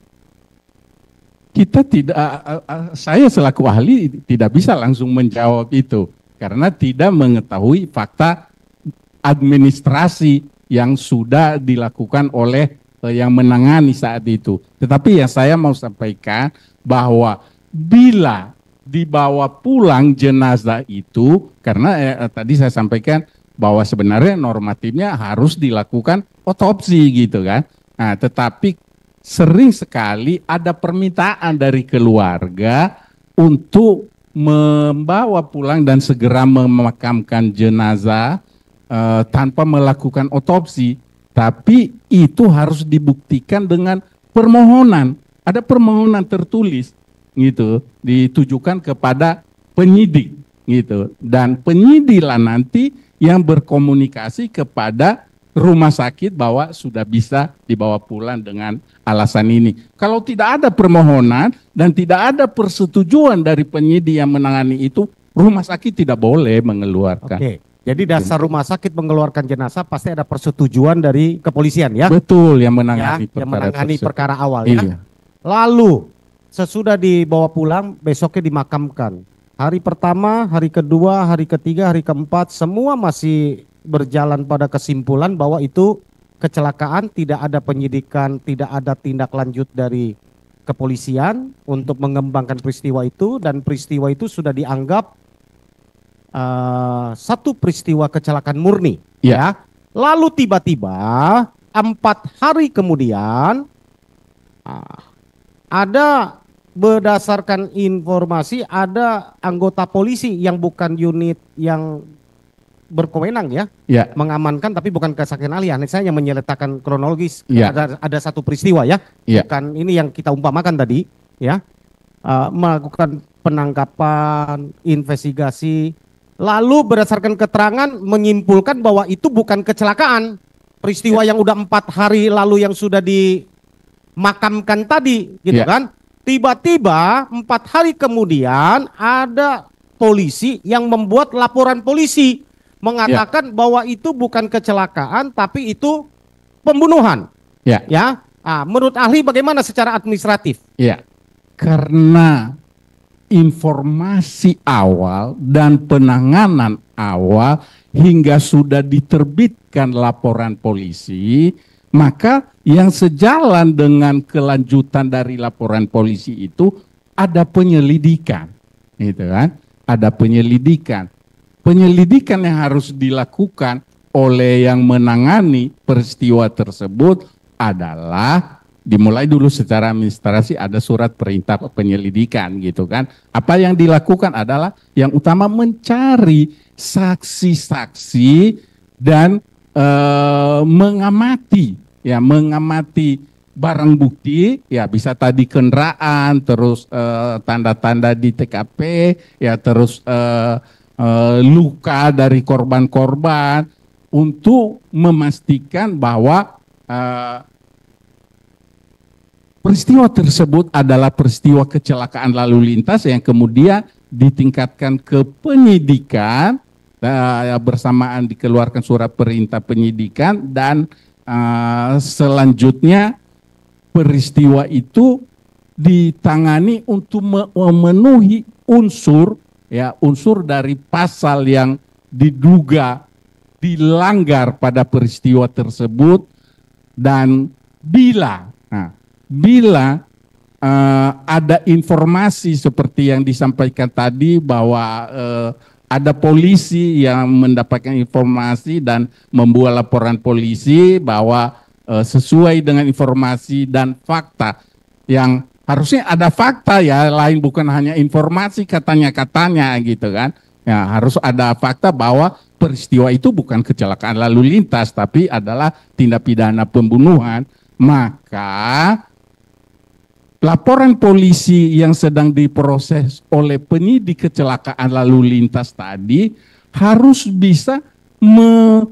Speaker 2: Kita tidak, uh, uh, saya selaku ahli tidak bisa langsung menjawab itu karena tidak mengetahui fakta administrasi yang sudah dilakukan oleh uh, yang menangani saat itu. Tetapi yang saya mau sampaikan bahwa bila dibawa pulang jenazah itu, karena eh, tadi saya sampaikan bahwa sebenarnya normatifnya harus dilakukan otopsi gitu kan. Nah, tetapi sering sekali ada permintaan dari keluarga untuk membawa pulang dan segera memakamkan jenazah eh, tanpa melakukan otopsi. Tapi itu harus dibuktikan dengan permohonan. Ada permohonan tertulis gitu, ditujukan kepada penyidik gitu. Dan penyidilah nanti yang berkomunikasi kepada rumah sakit bahwa sudah bisa dibawa pulang dengan alasan ini. Kalau tidak ada permohonan dan tidak ada persetujuan dari penyidik yang menangani itu, rumah sakit tidak boleh mengeluarkan.
Speaker 4: Oke. Jadi dasar rumah sakit mengeluarkan jenazah pasti ada persetujuan dari kepolisian ya.
Speaker 2: Betul, yang
Speaker 4: Ya,
Speaker 2: menangani
Speaker 4: yang
Speaker 2: perkara
Speaker 4: menangani
Speaker 2: tersebut.
Speaker 4: perkara awal ya.
Speaker 2: Iya.
Speaker 4: Lalu sesudah dibawa pulang besoknya dimakamkan. Hari pertama, hari kedua, hari ketiga, hari keempat semua masih berjalan pada kesimpulan bahwa itu kecelakaan, tidak ada penyidikan, tidak ada tindak lanjut dari kepolisian untuk mengembangkan peristiwa itu, dan peristiwa itu sudah dianggap uh, satu peristiwa kecelakaan murni.
Speaker 2: Ya.
Speaker 4: Ya. Lalu tiba-tiba empat hari kemudian uh, ada berdasarkan informasi ada anggota polisi yang bukan unit yang berkewenang ya,
Speaker 2: Ya.
Speaker 4: mengamankan tapi bukan kesaksian ahli. Saya yang menyertakan kronologis.
Speaker 2: Ya.
Speaker 4: Ada ada satu peristiwa ya,
Speaker 2: Ya.
Speaker 4: bukan ini yang kita umpamakan tadi ya. Uh, melakukan penangkapan, investigasi, lalu berdasarkan keterangan menyimpulkan bahwa itu bukan kecelakaan. Peristiwa yang udah empat hari lalu yang sudah dimakamkan tadi, gitu
Speaker 2: Ya.
Speaker 4: kan? Tiba-tiba empat hari kemudian ada polisi yang membuat laporan polisi mengatakan bahwa itu bukan kecelakaan tapi itu pembunuhan.
Speaker 2: Ya.
Speaker 4: Ya, ah, menurut ahli bagaimana secara administratif?
Speaker 2: Ya, karena informasi awal dan penanganan awal hingga sudah diterbitkan laporan polisi, maka yang sejalan dengan kelanjutan dari laporan polisi itu ada penyelidikan, gitu kan? Ada penyelidikan. Penyelidikan yang harus dilakukan oleh yang menangani peristiwa tersebut adalah dimulai dulu secara administrasi, ada surat perintah penyelidikan gitu kan. Apa yang dilakukan adalah yang utama mencari saksi-saksi dan eh, mengamati ya mengamati barang bukti ya, bisa tadi kendaraan, terus eh, tanda-tanda di T K P ya, terus eh, eh, luka dari korban-korban untuk memastikan bahwa eh, peristiwa tersebut adalah peristiwa kecelakaan lalu lintas yang kemudian ditingkatkan ke penyidikan, uh, bersamaan dikeluarkan surat perintah penyidikan, dan uh, selanjutnya peristiwa itu ditangani untuk memenuhi unsur ya unsur dari pasal yang diduga dilanggar pada peristiwa tersebut. Dan bila nah, bila uh, ada informasi seperti yang disampaikan tadi bahwa uh, ada polisi yang mendapatkan informasi dan membuat laporan polisi bahwa uh, sesuai dengan informasi dan fakta yang harusnya ada fakta ya, lain bukan hanya informasi katanya-katanya gitu kan. Ya, harus ada fakta bahwa peristiwa itu bukan kecelakaan lalu lintas tapi adalah tindak pidana pembunuhan. Maka laporan polisi yang sedang diproses oleh penyidik kecelakaan lalu lintas tadi harus bisa me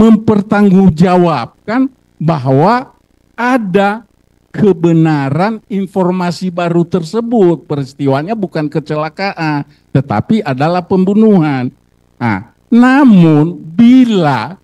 Speaker 2: mempertanggungjawabkan bahwa ada kebenaran informasi baru tersebut. Peristiwanya bukan kecelakaan, tetapi adalah pembunuhan. Nah, namun bila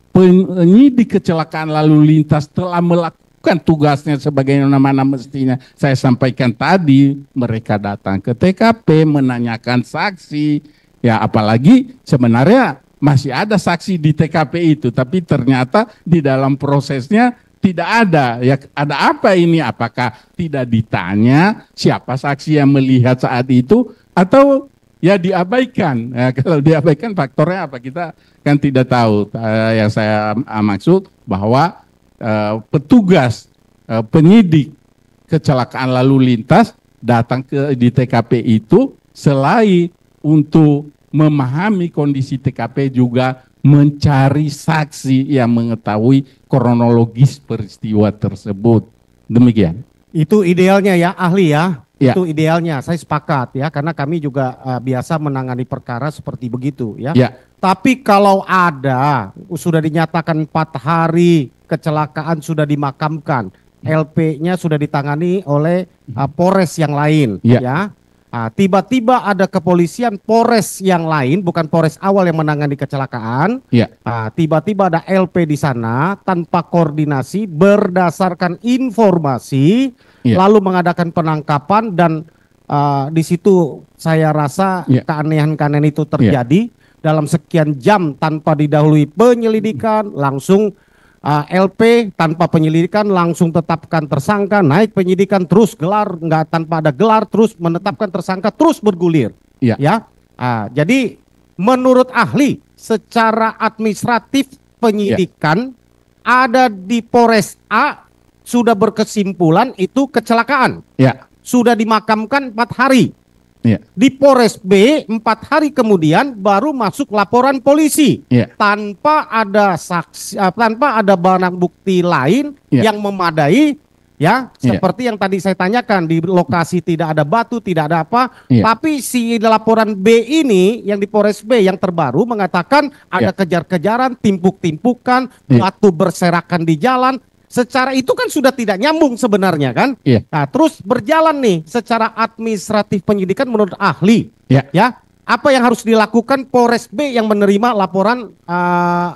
Speaker 2: penyidik kecelakaan lalu lintas telah melakukan tugasnya sebagaimana mestinya, saya sampaikan tadi, mereka datang ke T K P menanyakan saksi, ya apalagi sebenarnya masih ada saksi di T K P itu, tapi ternyata di dalam prosesnya tidak ada. Ya, ada apa ini? Apakah tidak ditanya siapa saksi yang melihat saat itu, atau ya diabaikan? Ya, kalau diabaikan faktornya apa? Kita kan tidak tahu. Uh, yang saya uh, maksud bahwa uh, petugas uh, penyidik kecelakaan lalu lintas datang ke di T K P itu selain untuk memahami kondisi T K P juga mencari saksi yang mengetahui kronologis peristiwa tersebut. Demikian.
Speaker 4: Itu idealnya ya, ahli ya.
Speaker 2: Ya.
Speaker 4: Itu idealnya, saya sepakat ya, karena kami juga uh, biasa menangani perkara seperti begitu ya.
Speaker 2: Ya.
Speaker 4: Tapi kalau ada, sudah dinyatakan empat hari kecelakaan sudah dimakamkan, L P-nya sudah ditangani oleh uh, Polres yang lain
Speaker 2: Ya.
Speaker 4: ya. Nah, tiba-tiba ada kepolisian Polres yang lain, bukan Polres awal yang menangani kecelakaan.
Speaker 2: Ya.
Speaker 4: Nah, tiba-tiba ada L P di sana tanpa koordinasi berdasarkan informasi,
Speaker 2: Ya.
Speaker 4: lalu mengadakan penangkapan dan uh, di situ saya rasa
Speaker 2: Ya.
Speaker 4: keanehan-keanehan itu terjadi dalam sekian jam tanpa didahului penyelidikan, langsung Uh, L P tanpa penyelidikan langsung tetapkan tersangka, naik penyidikan terus gelar, nggak tanpa ada gelar terus menetapkan tersangka terus bergulir.
Speaker 2: Ya.
Speaker 4: Ya. Uh, jadi menurut ahli secara administratif penyidikan ada di Polres A sudah berkesimpulan itu kecelakaan.
Speaker 2: Ya.
Speaker 4: Sudah dimakamkan empat hari.
Speaker 2: Ya.
Speaker 4: Di Polres B empat hari kemudian baru masuk laporan polisi
Speaker 2: Ya.
Speaker 4: tanpa ada saksi, uh, tanpa ada barang bukti lain
Speaker 2: Ya.
Speaker 4: yang memadai, ya
Speaker 2: Ya.
Speaker 4: seperti yang tadi saya tanyakan, di lokasi tidak ada batu, tidak ada apa,
Speaker 2: Ya.
Speaker 4: tapi si laporan B ini yang di Polres B yang terbaru mengatakan ada
Speaker 2: Ya.
Speaker 4: kejar-kejaran, timpuk-timpukan,
Speaker 2: Ya.
Speaker 4: batu berserakan di jalan. Secara itu kan sudah tidak nyambung sebenarnya kan?
Speaker 2: Iya.
Speaker 4: Nah, terus berjalan nih secara administratif penyidikan menurut ahli.
Speaker 2: Ya.
Speaker 4: Ya, apa yang harus dilakukan Polres B yang menerima laporan uh,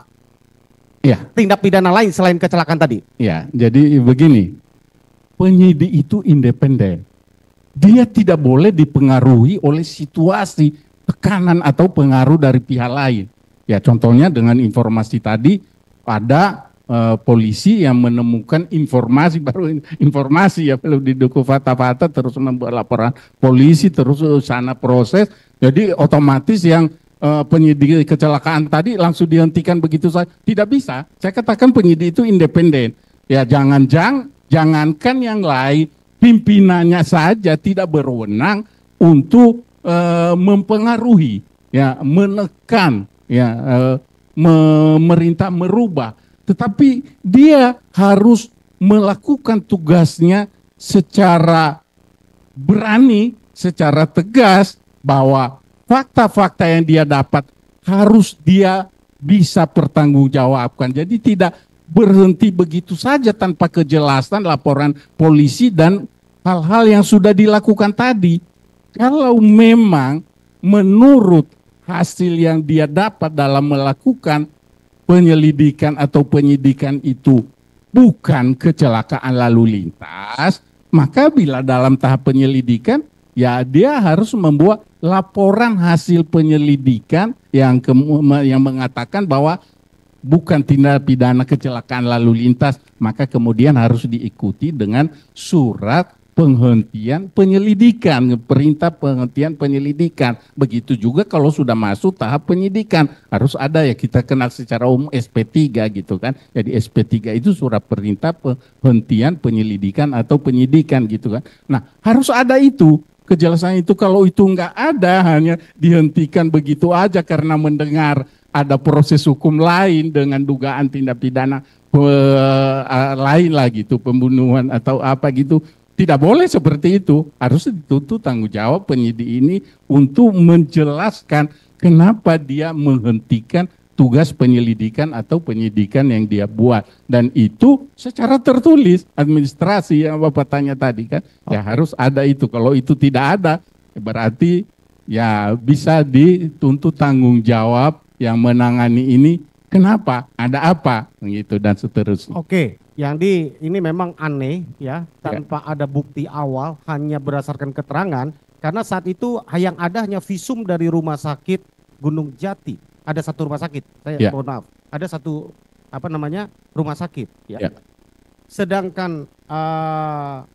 Speaker 2: Ya.
Speaker 4: tindak pidana lain selain kecelakaan tadi?
Speaker 2: Ya, jadi begini, penyidik itu independen. Dia tidak boleh dipengaruhi oleh situasi, tekanan atau pengaruh dari pihak lain. Ya, contohnya dengan informasi tadi ada Uh, polisi yang menemukan informasi, baru informasi ya, belum didukung fakta-fakta, terus membuat laporan polisi, terus sana proses, jadi otomatis yang uh, penyidik kecelakaan tadi langsung dihentikan begitu saja, tidak bisa. Saya katakan penyidik itu independen. Ya, jangan-jangan, jangankan yang lain, pimpinannya saja tidak berwenang untuk uh, mempengaruhi, ya, menekan, ya, uh, memerintah merubah. Tetapi dia harus melakukan tugasnya secara berani, secara tegas, bahwa fakta-fakta yang dia dapat harus dia bisa pertanggungjawabkan. Jadi tidak berhenti begitu saja tanpa kejelasan laporan polisi dan hal-hal yang sudah dilakukan tadi. Kalau memang menurut hasil yang dia dapat dalam melakukan penyelidikan atau penyidikan itu bukan kecelakaan lalu lintas, maka bila dalam tahap penyelidikan, ya dia harus membuat laporan hasil penyelidikan yang yang mengatakan bahwa bukan tindak pidana kecelakaan lalu lintas, maka kemudian harus diikuti dengan surat penghentian penyelidikan, perintah penghentian penyelidikan. Begitu juga kalau sudah masuk tahap penyidikan, harus ada, ya kita kenal secara umum S P tiga gitu kan. Jadi S P tiga itu surat perintah penghentian penyelidikan atau penyidikan gitu kan. Nah, harus ada itu. Kejelasan itu, kalau itu enggak ada, hanya dihentikan begitu aja karena mendengar ada proses hukum lain dengan dugaan tindak pidana uh, lain lah gitu, pembunuhan atau apa gitu, tidak boleh seperti itu. Harus dituntut tanggung jawab penyidik ini untuk menjelaskan kenapa dia menghentikan tugas penyelidikan atau penyidikan yang dia buat. Dan itu secara tertulis, administrasi yang Bapak tanya tadi kan, ya harus ada itu. Kalau itu tidak ada, berarti ya bisa dituntut tanggung jawab yang menangani ini. Kenapa? Ada apa? Gitu dan seterusnya.
Speaker 4: Oke, yang di ini memang aneh ya, tanpa ada bukti awal, hanya berdasarkan keterangan, karena saat itu yang ada hanya visum dari rumah sakit Gunung Jati. Ada satu rumah sakit, saya
Speaker 2: Ya.
Speaker 4: mohon maaf, ada satu apa namanya rumah sakit. Ya.
Speaker 2: Ya.
Speaker 4: Sedangkan uh,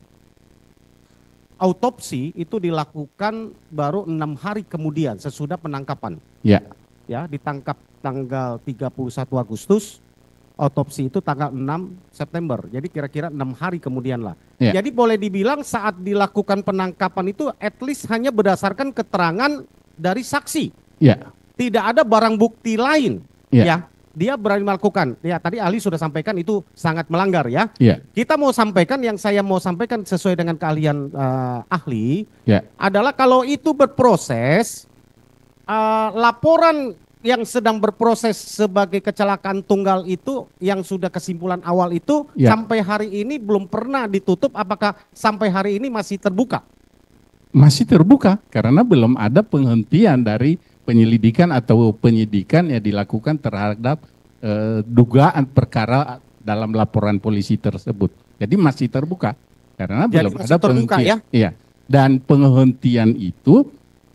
Speaker 4: autopsi itu dilakukan baru enam hari kemudian sesudah penangkapan.
Speaker 2: Ya.
Speaker 4: Ya, ditangkap tanggal tiga puluh satu Agustus, otopsi itu tanggal enam September. Jadi kira-kira enam hari kemudian lah.
Speaker 2: Ya.
Speaker 4: Jadi boleh dibilang saat dilakukan penangkapan itu at least hanya berdasarkan keterangan dari saksi.
Speaker 2: Ya.
Speaker 4: Tidak ada barang bukti lain.
Speaker 2: Ya.
Speaker 4: Ya, dia berani melakukan. Ya, tadi ahli sudah sampaikan itu sangat melanggar ya.
Speaker 2: Ya.
Speaker 4: Kita mau sampaikan, yang saya mau sampaikan sesuai dengan keahlian uh, ahli
Speaker 2: Ya.
Speaker 4: adalah kalau itu berproses, uh, laporan yang sedang berproses sebagai kecelakaan tunggal itu yang sudah kesimpulan awal itu
Speaker 2: Ya.
Speaker 4: sampai hari ini belum pernah ditutup, apakah sampai hari ini masih terbuka?
Speaker 2: Masih terbuka karena belum ada penghentian dari penyelidikan atau penyidikan yang dilakukan terhadap eh, dugaan perkara dalam laporan polisi tersebut. Jadi masih terbuka karena
Speaker 4: Jadi
Speaker 2: belum
Speaker 4: masih
Speaker 2: ada
Speaker 4: terbuka,
Speaker 2: penghentian.
Speaker 4: ya?
Speaker 2: Iya. Dan penghentian itu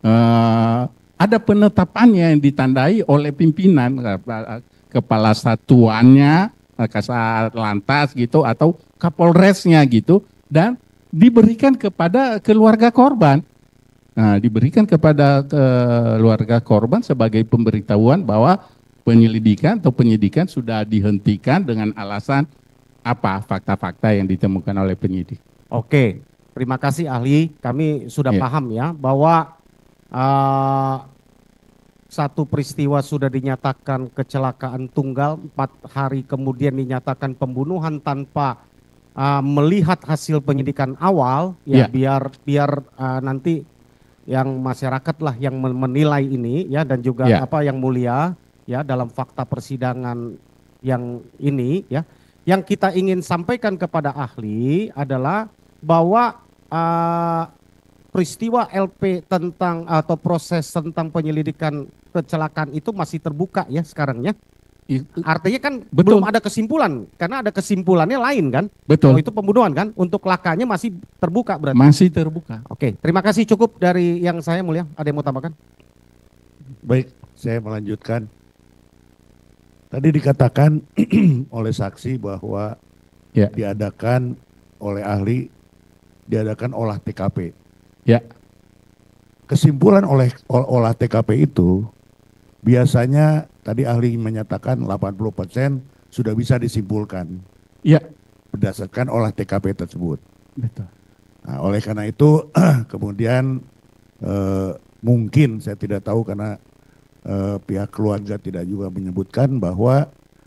Speaker 2: eh, ada penetapannya yang ditandai oleh pimpinan, kepala satuannya, kasat lantas gitu atau kapolresnya gitu, dan diberikan kepada keluarga korban. Nah, diberikan kepada keluarga korban sebagai pemberitahuan bahwa penyelidikan atau penyidikan sudah dihentikan dengan alasan apa, fakta-fakta yang ditemukan oleh penyidik.
Speaker 4: Oke, terima kasih ahli. Kami sudah
Speaker 2: Ya.
Speaker 4: paham ya bahwa uh, satu peristiwa sudah dinyatakan kecelakaan tunggal, empat hari kemudian dinyatakan pembunuhan tanpa uh, melihat hasil penyidikan awal, ya,
Speaker 2: Ya.
Speaker 4: biar biar uh, nanti yang masyarakat lah yang menilai ini ya, dan juga
Speaker 2: Ya.
Speaker 4: apa yang mulia ya dalam fakta persidangan yang ini ya. Yang kita ingin sampaikan kepada ahli adalah bahwa uh, peristiwa L P tentang atau proses tentang penyelidikan kecelakaan itu masih terbuka ya sekarang ya.
Speaker 2: Itu,
Speaker 4: Artinya kan
Speaker 2: Betul.
Speaker 4: belum ada kesimpulan, karena ada kesimpulannya lain kan.
Speaker 2: betul,
Speaker 4: Oh, itu pembunuhan kan, untuk lakanya masih terbuka berarti.
Speaker 2: masih terbuka.
Speaker 4: Oke, terima kasih, cukup dari yang saya mulia. Ada yang mau tambahkan?
Speaker 3: Baik, saya melanjutkan. Tadi dikatakan oleh saksi bahwa
Speaker 2: Ya.
Speaker 3: diadakan oleh ahli, diadakan olah T K P.
Speaker 2: Ya.
Speaker 3: Kesimpulan oleh ol- olah T K P itu biasanya tadi ahli menyatakan delapan puluh persen sudah bisa disimpulkan
Speaker 2: Ya.
Speaker 3: berdasarkan olah T K P tersebut.
Speaker 2: Betul.
Speaker 3: Nah, oleh karena itu kemudian eh, mungkin saya tidak tahu karena eh, pihak keluarga tidak juga menyebutkan bahwa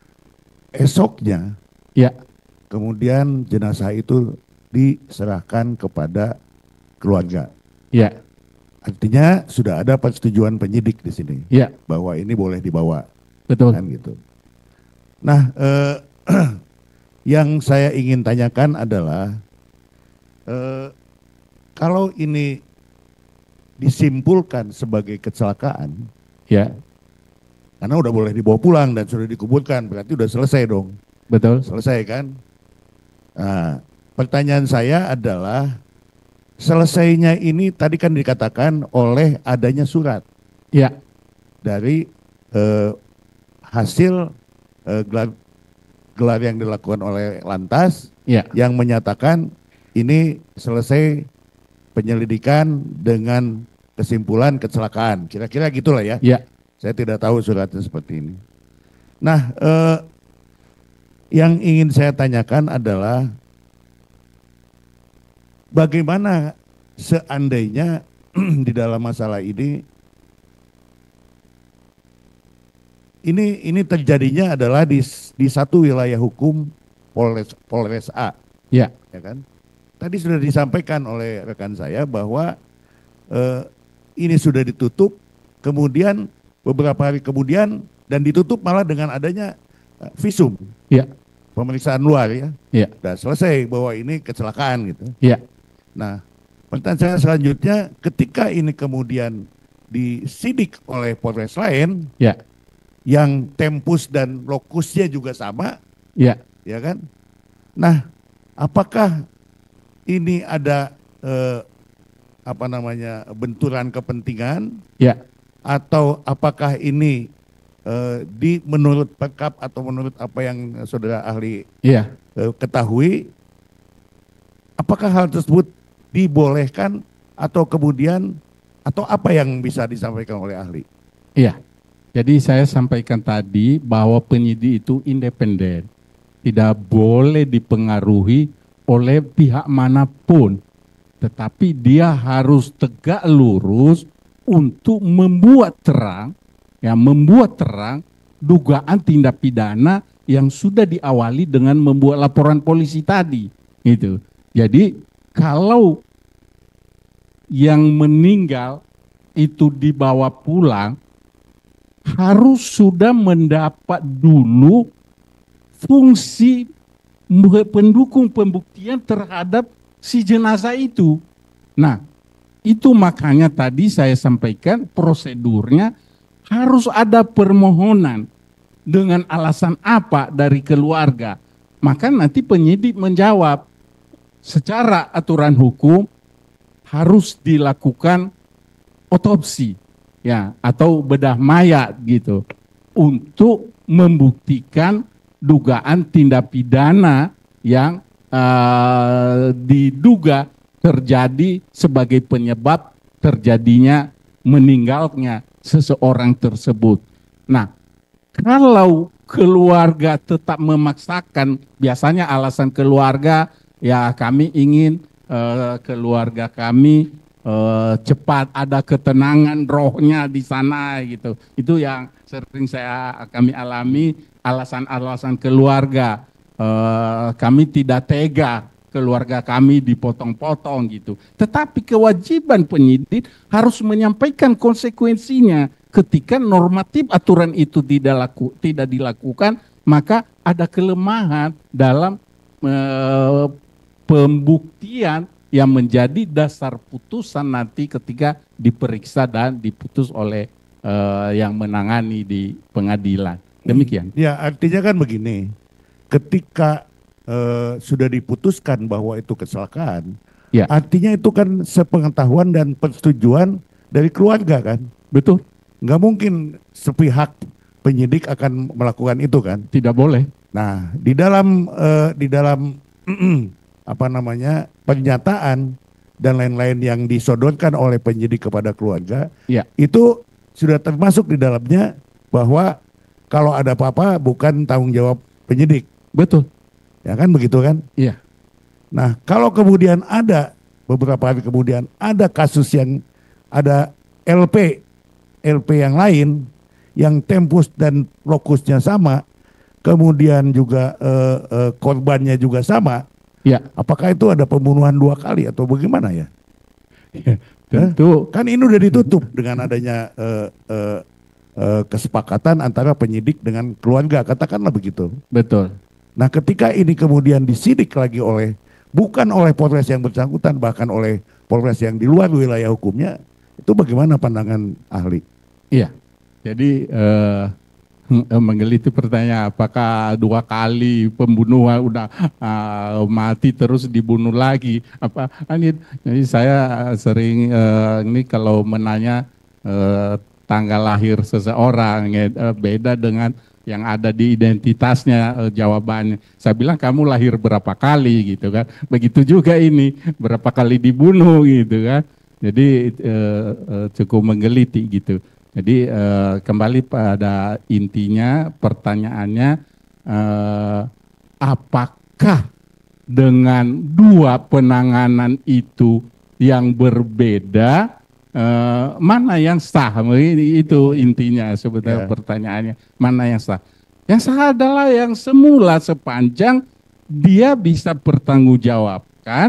Speaker 3: esoknya
Speaker 2: Ya.
Speaker 3: kemudian jenazah itu diserahkan kepada keluarga.
Speaker 2: Ya.
Speaker 3: Artinya sudah ada persetujuan penyidik di sini
Speaker 2: Ya.
Speaker 3: bahwa ini boleh dibawa
Speaker 2: Betul.
Speaker 3: kan gitu. Nah, eh, yang saya ingin tanyakan adalah eh, kalau ini disimpulkan sebagai kecelakaan,
Speaker 2: Ya.
Speaker 3: karena udah boleh dibawa pulang dan sudah dikuburkan, berarti udah selesai dong,
Speaker 2: Betul.
Speaker 3: selesai kan? Nah, pertanyaan saya adalah selesainya ini tadi kan dikatakan oleh adanya surat
Speaker 2: Ya.
Speaker 3: dari eh, hasil eh, gelar, gelar yang dilakukan oleh Lantas
Speaker 2: Ya.
Speaker 3: yang menyatakan ini selesai penyelidikan dengan kesimpulan kecelakaan. Kira-kira gitulah ya.
Speaker 2: Ya.
Speaker 3: Saya tidak tahu suratnya seperti ini. Nah, eh, yang ingin saya tanyakan adalah bagaimana seandainya di dalam masalah ini ini ini terjadinya adalah di di satu wilayah hukum Polres Polres A,
Speaker 2: Ya.
Speaker 3: ya kan? tadi sudah disampaikan oleh rekan saya bahwa eh, ini sudah ditutup, kemudian beberapa hari kemudian dan ditutup malah dengan adanya eh, visum,
Speaker 2: Iya,
Speaker 3: pemeriksaan luar ya.
Speaker 2: iya,
Speaker 3: Sudah selesai bahwa ini kecelakaan gitu.
Speaker 2: iya,
Speaker 3: Nah, pertanyaan saya selanjutnya, ketika ini kemudian disidik oleh Polres lain
Speaker 2: iya,
Speaker 3: yang tempus dan lokusnya juga sama,
Speaker 2: iya.
Speaker 3: ya kan? Nah, apakah ini ada eh, apa namanya benturan kepentingan
Speaker 2: Ya,
Speaker 3: atau apakah ini eh, di menurut Perkap atau menurut apa yang saudara ahli
Speaker 2: iya,
Speaker 3: eh, ketahui, apakah hal tersebut dibolehkan atau kemudian atau apa yang bisa disampaikan oleh ahli?
Speaker 2: iya. Jadi saya sampaikan tadi bahwa penyidik itu independen, tidak boleh dipengaruhi oleh pihak manapun, tetapi dia harus tegak lurus untuk membuat terang, ya membuat terang dugaan tindak pidana yang sudah diawali dengan membuat laporan polisi tadi, gitu. Jadi kalau yang meninggal itu dibawa pulang, harus sudah mendapat dulu fungsi pendukung pembuktian terhadap si jenazah itu. Nah, itu makanya tadi saya sampaikan prosedurnya harus ada permohonan dengan alasan apa dari keluarga. Maka nanti penyidik menjawab secara aturan hukum harus dilakukan otopsi ya atau bedah mayat gitu untuk membuktikan dugaan tindak pidana yang uh, diduga terjadi sebagai penyebab terjadinya meninggalnya seseorang tersebut. Nah, kalau keluarga tetap memaksakan, biasanya alasan keluarga ya kami ingin uh, keluarga kami uh, cepat ada ketenangan rohnya di sana gitu. Itu yang sering saya kami alami, alasan-alasan keluarga. Uh, kami tidak tega keluarga kami dipotong-potong gitu. Tetapi kewajiban penyidik harus menyampaikan konsekuensinya. Ketika normatif aturan itu tidak laku, tidak dilakukan, maka ada kelemahan dalam uh, pembuktian yang menjadi dasar putusan nanti ketika diperiksa dan diputus oleh uh, yang menangani di pengadilan. Demikian.
Speaker 3: Ya, artinya kan begini, ketika uh, sudah diputuskan bahwa itu kecelakaan,
Speaker 2: ya,
Speaker 3: artinya itu kan sepengetahuan dan persetujuan dari keluarga kan?
Speaker 2: Betul.
Speaker 3: Nggak mungkin sepihak penyidik akan melakukan itu kan?
Speaker 2: Tidak boleh.
Speaker 3: Nah, di dalam uh, di dalam apa namanya pernyataan dan lain-lain yang disodorkan oleh penyidik kepada keluarga,
Speaker 2: ya,
Speaker 3: itu sudah termasuk di dalamnya bahwa kalau ada apa-apa bukan tanggung jawab penyidik.
Speaker 2: Betul.
Speaker 3: Ya kan begitu kan?
Speaker 2: Iya.
Speaker 3: Nah, kalau kemudian ada beberapa hari kemudian ada kasus yang ada L P L P yang lain yang tempus dan lokusnya sama, kemudian juga eh, eh, korbannya juga sama.
Speaker 2: Ya.
Speaker 3: Apakah itu ada pembunuhan dua kali atau bagaimana ya?
Speaker 2: Ya, tentu.
Speaker 3: Kan ini udah ditutup dengan adanya eh, eh, eh, kesepakatan antara penyidik dengan keluarga, katakanlah begitu.
Speaker 2: Betul.
Speaker 3: Nah, ketika ini kemudian disidik lagi oleh, bukan oleh Polres yang bersangkutan, bahkan oleh Polres yang di luar wilayah hukumnya, itu bagaimana pandangan ahli?
Speaker 2: Iya. Jadi eh, menggeliti pertanyaan apakah dua kali pembunuhan udah uh, mati terus dibunuh lagi apa ini, jadi saya sering uh, ini kalau menanya uh, tanggal lahir seseorang ya, uh, beda dengan yang ada di identitasnya uh, jawabannya. Saya bilang kamu lahir berapa kali gitu kan, begitu juga ini berapa kali dibunuh gitu kan, jadi uh, uh, cukup menggeliti gitu. Jadi eh, kembali pada intinya pertanyaannya, eh, apakah dengan dua penanganan itu yang berbeda, eh, mana yang sah? Itu intinya sebetulnya, yeah. Pertanyaannya, mana yang sah? Yang sah adalah yang semula sepanjang dia bisa bertanggungjawabkan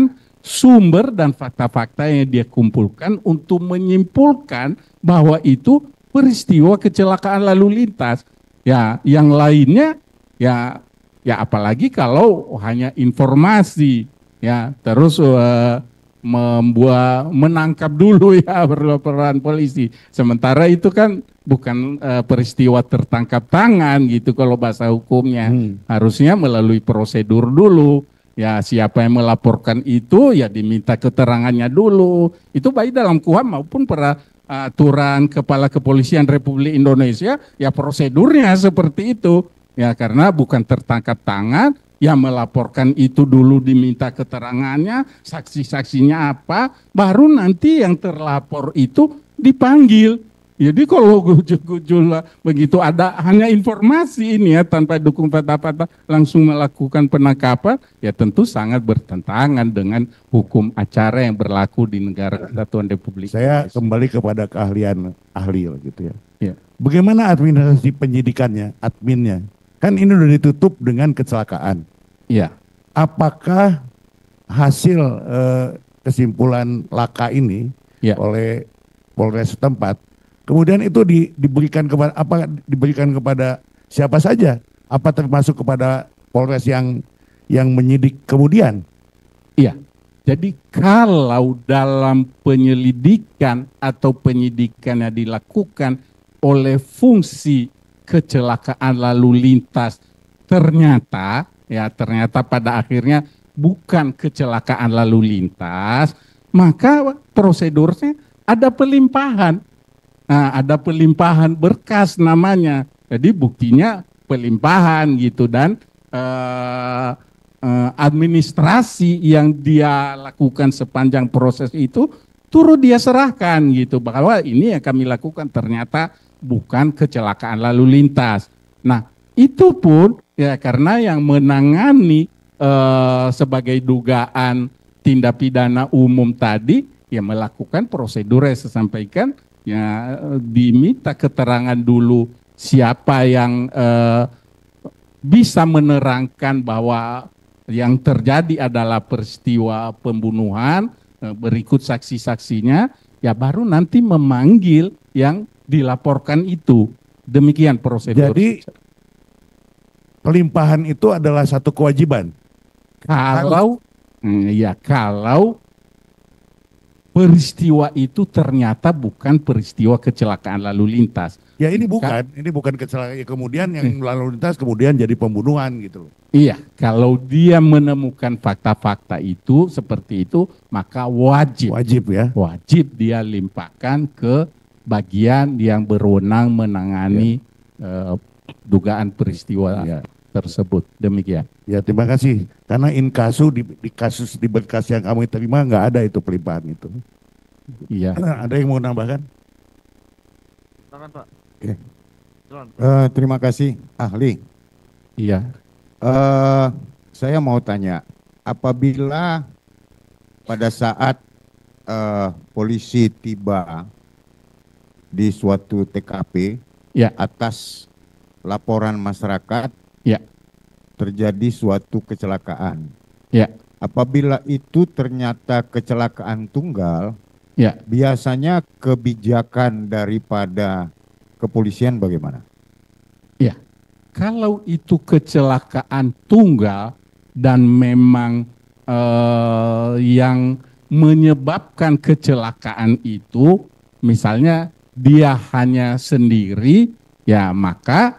Speaker 2: sumber dan fakta-fakta yang dia kumpulkan untuk menyimpulkan bahwa itu peristiwa kecelakaan lalu lintas. Ya, yang lainnya ya ya apalagi kalau hanya informasi ya, terus uh, membuat menangkap dulu ya laporan polisi. Sementara itu kan bukan uh, peristiwa tertangkap tangan gitu kalau bahasa hukumnya. Hmm. Harusnya melalui prosedur dulu. Ya, siapa yang melaporkan itu ya diminta keterangannya dulu. Itu baik dalam K U H A M maupun peraturan Kepala Kepolisian Republik Indonesia, ya prosedurnya seperti itu. Ya, karena bukan tertangkap tangan, ya melaporkan itu dulu diminta keterangannya, saksi-saksinya apa, baru nanti yang terlapor itu dipanggil. Jadi kalau gujul-gujul begitu ada hanya informasi ini ya tanpa dukung fakta-fakta langsung melakukan penangkapan, ya tentu sangat bertentangan dengan hukum acara yang berlaku di negara kesatuan Republik
Speaker 3: Saya
Speaker 2: Indonesia.
Speaker 3: Kembali kepada keahlian ahli gitu ya.
Speaker 2: Ya.
Speaker 3: Bagaimana administrasi penyidikannya, adminnya? Kan ini udah ditutup dengan kecelakaan.
Speaker 2: Iya.
Speaker 3: Apakah hasil eh, kesimpulan laka ini
Speaker 2: Ya.
Speaker 3: oleh Polres setempat kemudian itu di, diberikan kepada apa diberikan kepada siapa saja? Apa termasuk kepada Polres yang yang menyidik kemudian?
Speaker 2: Iya. Jadi kalau dalam penyelidikan atau penyidikan yang dilakukan oleh fungsi kecelakaan lalu lintas ternyata ya ternyata pada akhirnya bukan kecelakaan lalu lintas, maka prosedurnya ada pelimpahan. Nah, ada pelimpahan berkas namanya. Jadi buktinya pelimpahan gitu dan eh, eh, administrasi yang dia lakukan sepanjang proses itu turut dia serahkan gitu bahwa ini yang kami lakukan ternyata bukan kecelakaan lalu lintas. Nah, itu pun ya karena yang menangani eh, sebagai dugaan tindak pidana umum tadi ya melakukan prosedur yang saya sampaikan. Ya, diminta keterangan dulu siapa yang eh, bisa menerangkan bahwa yang terjadi adalah peristiwa pembunuhan, eh, berikut saksi-saksinya, ya baru nanti memanggil yang dilaporkan itu. Demikian prosedur.
Speaker 3: Jadi pelimpahan itu adalah satu kewajiban.
Speaker 2: Kalau, hmm, ya kalau peristiwa itu ternyata bukan peristiwa kecelakaan lalu lintas.
Speaker 3: Ya ini bukan, ini bukan kecelakaan. Kemudian yang lalu lintas kemudian jadi pembunuhan gitu loh.
Speaker 2: Iya, kalau dia menemukan fakta-fakta itu seperti itu, maka wajib,
Speaker 3: Wajib ya.
Speaker 2: wajib dia limpahkan ke bagian yang berwenang menangani eh, dugaan peristiwa
Speaker 3: Ya.
Speaker 2: tersebut. Demikian.
Speaker 3: Ya terima kasih. Karena in kasu di, di kasus di berkas yang kami terima nggak ada itu pelimpahan itu.
Speaker 2: Iya.
Speaker 3: Ada yang mau nambahkan?
Speaker 1: Silakan Pak.
Speaker 3: Oke.
Speaker 1: Silakan.
Speaker 5: Eh, terima kasih ahli.
Speaker 2: Iya.
Speaker 5: Eh, saya mau tanya, apabila pada saat eh, polisi tiba di suatu T K P
Speaker 2: Ya.
Speaker 5: atas laporan masyarakat
Speaker 2: Ya.
Speaker 5: terjadi suatu kecelakaan.
Speaker 2: Ya.
Speaker 5: Apabila itu ternyata kecelakaan tunggal,
Speaker 2: Ya.
Speaker 5: biasanya kebijakan daripada kepolisian bagaimana?
Speaker 2: Ya. Kalau itu kecelakaan tunggal dan memang eh, yang menyebabkan kecelakaan itu, misalnya dia hanya sendiri, ya maka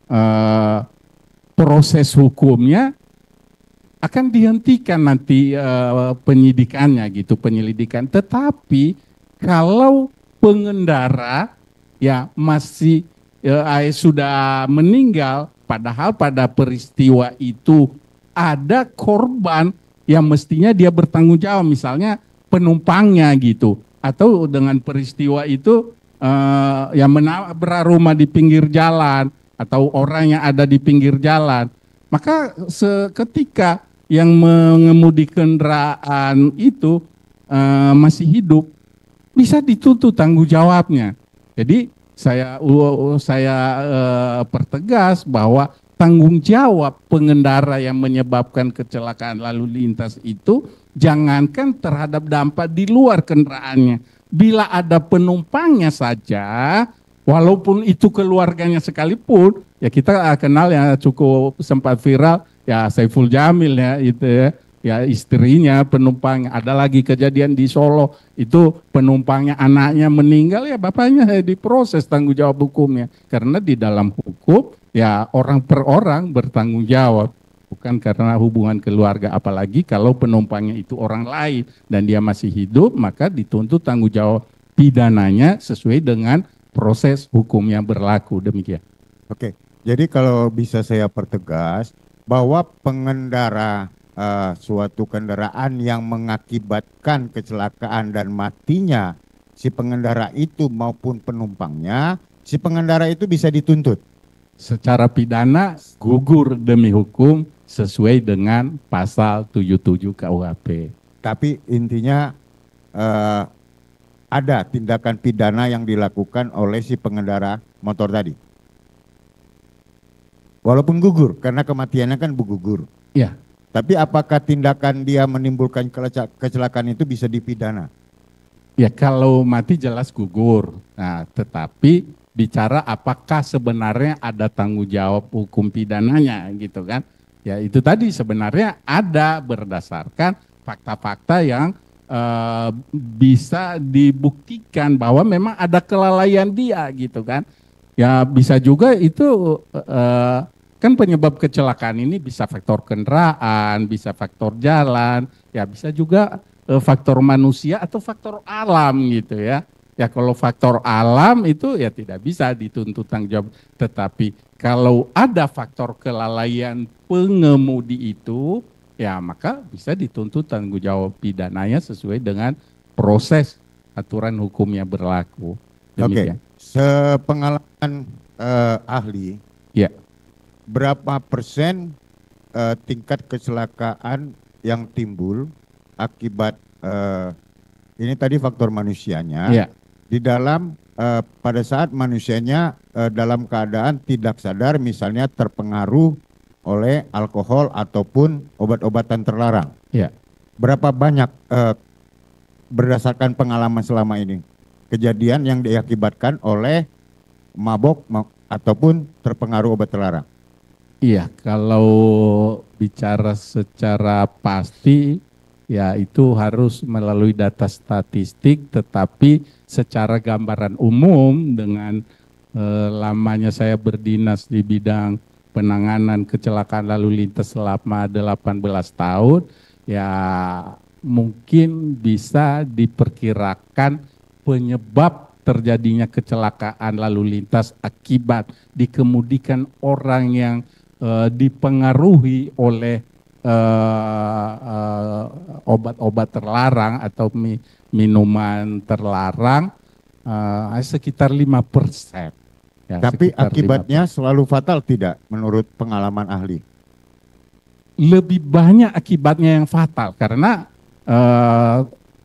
Speaker 2: eh, proses hukumnya akan dihentikan nanti uh, penyidikannya gitu, penyelidikan. Tetapi kalau pengendara ya masih uh, sudah meninggal, padahal pada peristiwa itu ada korban yang mestinya dia bertanggung jawab, misalnya penumpangnya gitu, atau dengan peristiwa itu uh, yang menabrak rumah di pinggir jalan atau orang yang ada di pinggir jalan, maka seketika yang mengemudi kendaraan itu uh, masih hidup, bisa dituntut tanggung jawabnya. Jadi saya uh, saya uh, pertegas bahwa tanggung jawab pengendara yang menyebabkan kecelakaan lalu lintas itu Jangankan terhadap dampak di luar kendaraannya. Bila ada penumpangnya saja, walaupun itu keluarganya sekalipun, ya kita kenal ya cukup sempat viral, ya Saiful Jamil ya itu ya. Ya istrinya penumpang, ada lagi kejadian di Solo itu penumpangnya anaknya meninggal, ya bapaknya diproses tanggung jawab hukumnya karena di dalam hukum ya orang per orang bertanggung jawab, bukan karena hubungan keluarga, apalagi kalau penumpangnya itu orang lain dan dia masih hidup maka dituntut tanggung jawab pidananya sesuai dengan proses hukum yang berlaku. Demikian.
Speaker 5: Oke, jadi kalau bisa saya pertegas bahwa pengendara Uh, suatu kendaraan yang mengakibatkan kecelakaan dan matinya si pengendara itu maupun penumpangnya, si pengendara itu bisa dituntut
Speaker 2: Secara pidana gugur demi hukum sesuai dengan pasal tujuh puluh tujuh K U H P.
Speaker 5: tapi intinya uh, ada tindakan pidana yang dilakukan oleh si pengendara motor tadi. Walaupun gugur, karena kematiannya kan gugur.
Speaker 2: Ya,
Speaker 5: Tapi apakah tindakan dia menimbulkan keleca- kecelakaan itu bisa dipidana?
Speaker 2: ya kalau mati jelas gugur. Nah, tetapi bicara apakah sebenarnya ada tanggung jawab hukum pidananya gitu kan. Ya itu tadi sebenarnya ada berdasarkan fakta-fakta yang eh, bisa dibuktikan bahwa memang ada kelalaian dia gitu kan. Ya bisa juga itu eh, kan penyebab kecelakaan ini bisa faktor kendaraan, bisa faktor jalan, ya bisa juga eh, faktor manusia atau faktor alam gitu ya. Ya kalau faktor alam itu ya tidak bisa dituntut tanggung jawab. Tetapi kalau ada faktor kelalaian pengemudi itu, ya maka bisa dituntut tanggung jawab pidananya sesuai dengan proses aturan hukum yang berlaku.
Speaker 5: Oke,
Speaker 2: Demikian.
Speaker 5: sepengalaman eh, ahli,
Speaker 2: Ya.
Speaker 5: berapa persen eh, tingkat kecelakaan yang timbul akibat eh, ini tadi faktor manusianya
Speaker 2: Ya.
Speaker 5: di dalam eh, pada saat manusianya eh, dalam keadaan tidak sadar, misalnya terpengaruh oleh alkohol ataupun obat-obatan terlarang.
Speaker 2: Ya.
Speaker 5: Berapa banyak eh, berdasarkan pengalaman selama ini kejadian yang diakibatkan oleh mabok ma- ataupun terpengaruh obat terlarang?
Speaker 2: Iya, kalau bicara secara pasti ya itu harus melalui data statistik, tetapi secara gambaran umum dengan eh, lamanya saya berdinas di bidang penanganan kecelakaan lalu lintas selama delapan belas tahun, ya mungkin bisa diperkirakan penyebab terjadinya kecelakaan lalu lintas akibat dikemudikan orang yang Uh, dipengaruhi oleh uh, uh, obat-obat terlarang atau mi, minuman terlarang uh, sekitar lima persen. Ya,
Speaker 5: Tapi
Speaker 2: sekitar
Speaker 5: akibatnya selalu fatal tidak menurut pengalaman ahli?
Speaker 2: lebih banyak akibatnya yang fatal karena uh,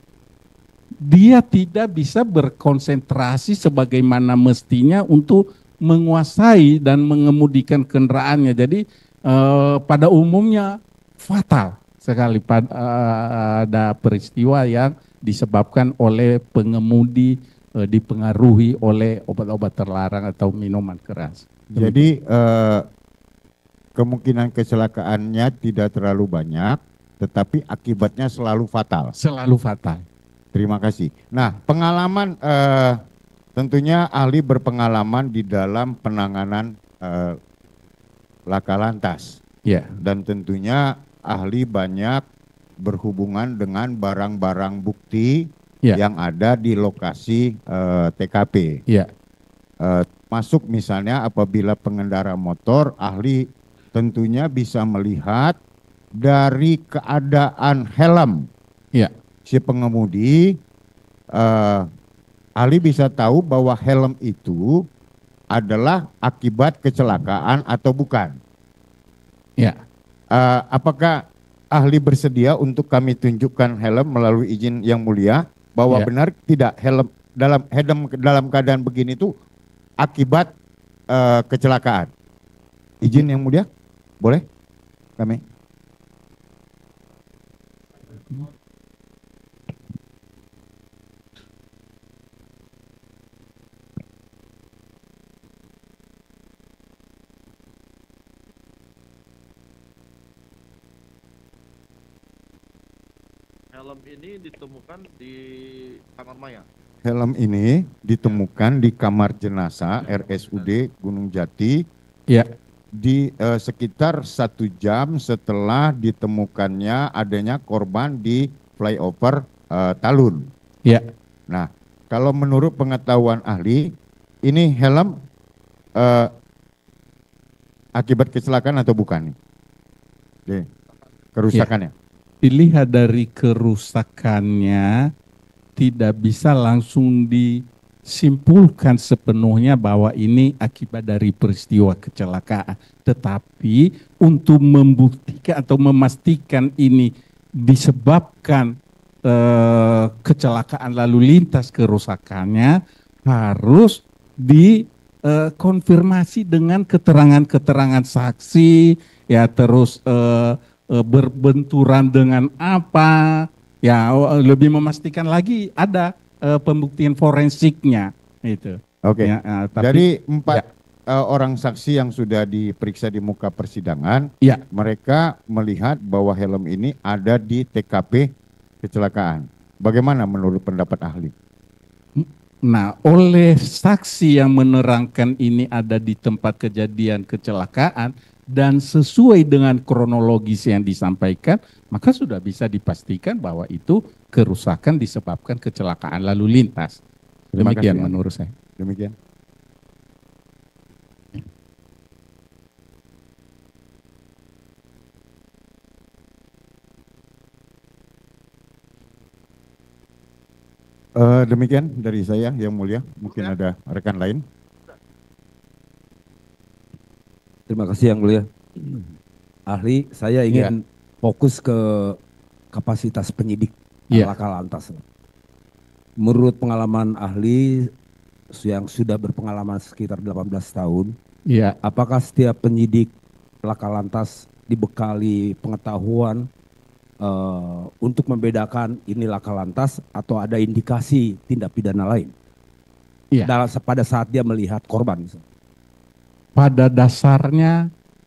Speaker 2: dia tidak bisa berkonsentrasi sebagaimana mestinya untuk menguasai dan mengemudikan kendaraannya. Jadi eh, pada umumnya fatal sekali pada eh, ada peristiwa yang disebabkan oleh pengemudi eh, dipengaruhi oleh obat-obat terlarang atau minuman keras.
Speaker 5: Jadi eh, kemungkinan kecelakaannya tidak terlalu banyak, tetapi akibatnya selalu fatal.
Speaker 2: Selalu fatal.
Speaker 5: Terima kasih. Nah, pengalaman eh, tentunya ahli berpengalaman di dalam penanganan eh, laka lantas.
Speaker 2: Ya.
Speaker 5: Dan tentunya ahli banyak berhubungan dengan barang-barang bukti
Speaker 2: Ya.
Speaker 5: yang ada di lokasi eh, T K P.
Speaker 2: Ya.
Speaker 5: Eh, masuk misalnya apabila pengendara motor, ahli tentunya bisa melihat dari keadaan helm
Speaker 2: Ya.
Speaker 5: si pengemudi, eh, ahli bisa tahu bahwa helm itu adalah akibat kecelakaan atau bukan.
Speaker 2: Ya.
Speaker 5: Eh, apakah ahli bersedia untuk kami tunjukkan helm melalui izin yang mulia bahwa
Speaker 2: Ya.
Speaker 5: benar tidak helm dalam helm dalam keadaan begini itu akibat eh, kecelakaan? Izin yang mulia, boleh kami?
Speaker 1: helm ini ditemukan di kamar mayat.
Speaker 5: Helm ini ditemukan di kamar jenazah R S U D Gunung Jati
Speaker 2: Ya,
Speaker 5: di eh, sekitar satu jam setelah ditemukannya adanya korban di flyover eh, Talun.
Speaker 2: ya.
Speaker 5: Nah, kalau menurut pengetahuan ahli, ini helm eh, akibat kecelakaan atau bukan nih? Oke, kerusakannya.
Speaker 2: Dilihat dari kerusakannya, tidak bisa langsung disimpulkan sepenuhnya bahwa ini akibat dari peristiwa kecelakaan. Tetapi untuk membuktikan atau memastikan ini disebabkan eh, kecelakaan lalu lintas, kerusakannya harus dikonfirmasi dengan keterangan-keterangan saksi, ya, terus eh, eh, berbenturan dengan apa. Ya, lebih memastikan lagi ada uh, pembuktian forensiknya itu.
Speaker 5: Oke.
Speaker 2: Ya, uh, tapi,
Speaker 5: Dari empat eh, orang saksi yang sudah diperiksa di muka persidangan,
Speaker 2: ya,
Speaker 5: mereka melihat bahwa helm ini ada di T K P kecelakaan. Bagaimana menurut pendapat ahli?
Speaker 2: nah, oleh saksi yang menerangkan ini ada di tempat kejadian kecelakaan dan sesuai dengan kronologis yang disampaikan, maka sudah bisa dipastikan bahwa itu kerusakan disebabkan kecelakaan lalu lintas.
Speaker 5: Terima
Speaker 2: Demikian
Speaker 5: kasih.
Speaker 2: menurut saya.
Speaker 5: Demikian. Eh, demikian dari saya yang mulia. Mungkin ada rekan lain.
Speaker 6: Terima kasih yang mulia. Ahli, saya ingin fokus ke kapasitas penyidik
Speaker 2: Iya.
Speaker 6: laka lantas. Menurut pengalaman ahli yang sudah berpengalaman sekitar delapan belas tahun,
Speaker 2: Ya,
Speaker 6: apakah setiap penyidik laka lantas dibekali pengetahuan eh, untuk membedakan ini laka lantas atau ada indikasi tindak pidana lain?
Speaker 2: Iya.
Speaker 6: Dalam, pada saat dia melihat korban. misalnya.
Speaker 2: pada dasarnya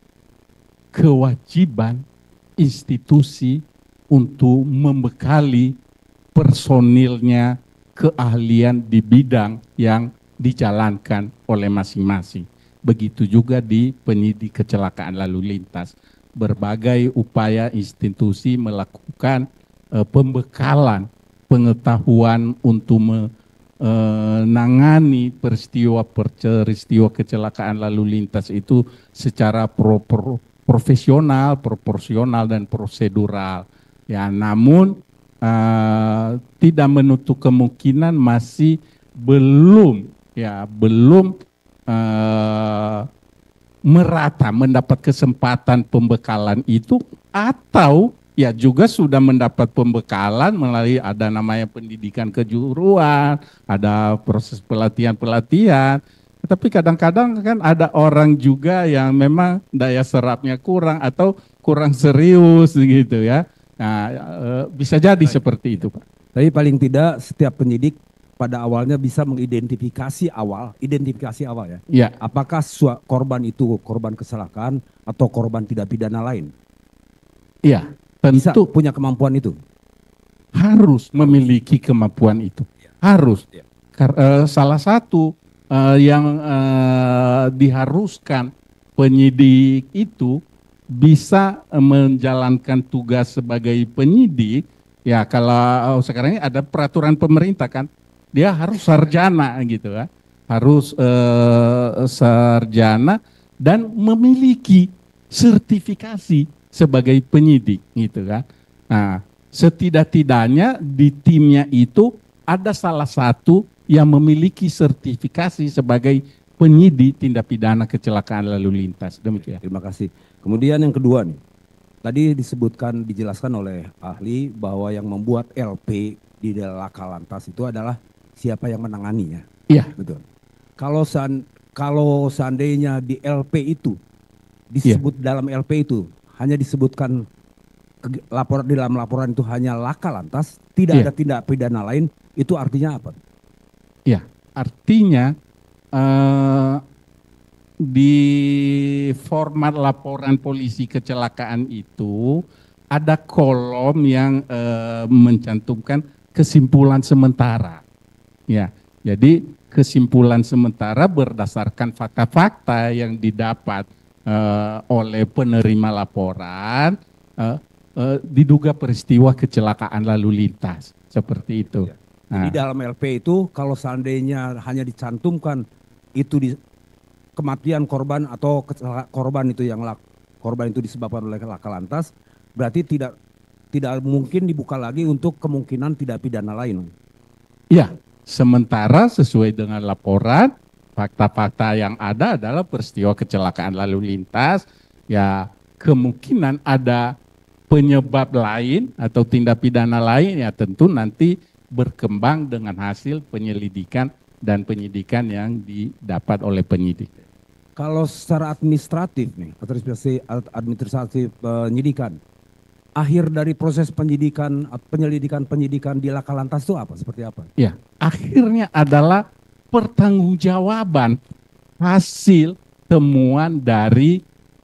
Speaker 2: kewajiban institusi untuk membekali personilnya keahlian di bidang yang dijalankan oleh masing-masing. Begitu juga di penyidik kecelakaan lalu lintas. Berbagai upaya institusi melakukan eh, pembekalan pengetahuan untuk menangani peristiwa peristiwa kecelakaan lalu lintas itu secara pro, pro, profesional, proporsional dan prosedural. Ya, namun uh, tidak menutup kemungkinan masih belum ya belum uh, merata mendapat kesempatan pembekalan itu, atau ya juga sudah mendapat pembekalan melalui ada namanya pendidikan kejuruan, ada proses pelatihan-pelatihan. Tapi kadang-kadang kan ada orang juga yang memang daya serapnya kurang atau kurang serius gitu ya. Nah, e, bisa jadi seperti itu, Pak.
Speaker 6: Tapi paling tidak setiap penyidik pada awalnya bisa mengidentifikasi awal, identifikasi awal ya.
Speaker 2: Ya,
Speaker 6: Apakah sua- korban itu korban kecelakaan atau korban tidak pidana lain?
Speaker 2: iya,
Speaker 6: Bisa
Speaker 2: tentu
Speaker 6: punya kemampuan itu.
Speaker 2: harus memiliki kemampuan itu. Harus.
Speaker 6: Ya.
Speaker 2: Kar- eh, salah satu eh, yang eh, diharuskan penyidik itu bisa eh, menjalankan tugas sebagai penyidik. Ya, kalau sekarang ini ada peraturan pemerintah kan, dia harus sarjana gitu kan. Harus eh, sarjana dan memiliki sertifikasi sebagai penyidik gitu kan. Nah, setidak-tidaknya di timnya itu ada salah satu yang memiliki sertifikasi sebagai penyidik tindak pidana kecelakaan lalu lintas. Demikian.
Speaker 6: Terima kasih. Kemudian yang kedua nih, tadi disebutkan, dijelaskan oleh ahli bahwa yang membuat L P di laka lantas itu adalah siapa yang menanganinya.
Speaker 2: Iya.
Speaker 6: Betul. Kalau sean- kalau seandainya di L P itu disebut dalam L P itu hanya disebutkan ke- laporan di dalam laporan itu hanya laka lantas, tidak
Speaker 2: Iya.
Speaker 6: ada tindak pidana lain, itu artinya apa?
Speaker 2: Ya, artinya eh, di format laporan polisi kecelakaan itu ada kolom yang eh, mencantumkan kesimpulan sementara. Ya, jadi kesimpulan sementara berdasarkan fakta-fakta yang didapat eh, oleh penerima laporan, eh, eh, diduga peristiwa kecelakaan lalu lintas seperti itu.
Speaker 6: Jadi
Speaker 2: Nah,
Speaker 6: dalam L P itu kalau seandainya hanya dicantumkan itu di kematian korban atau kecelakaan korban itu yang lak, korban itu disebabkan oleh laka lantas, berarti tidak tidak mungkin dibuka lagi untuk kemungkinan tidak pidana lain.
Speaker 2: ya, sementara sesuai dengan laporan, fakta-fakta yang ada adalah peristiwa kecelakaan lalu lintas, ya kemungkinan ada penyebab lain atau tindak pidana lain ya tentu nanti berkembang dengan hasil penyelidikan dan penyidikan yang didapat oleh penyidik.
Speaker 6: Kalau secara administratif nih, administrasi administratif penyidikan, akhir dari proses penyidikan penyelidikan penyidikan di laka lantas itu apa? Seperti apa?
Speaker 2: Ya, akhirnya adalah pertanggungjawaban hasil temuan dari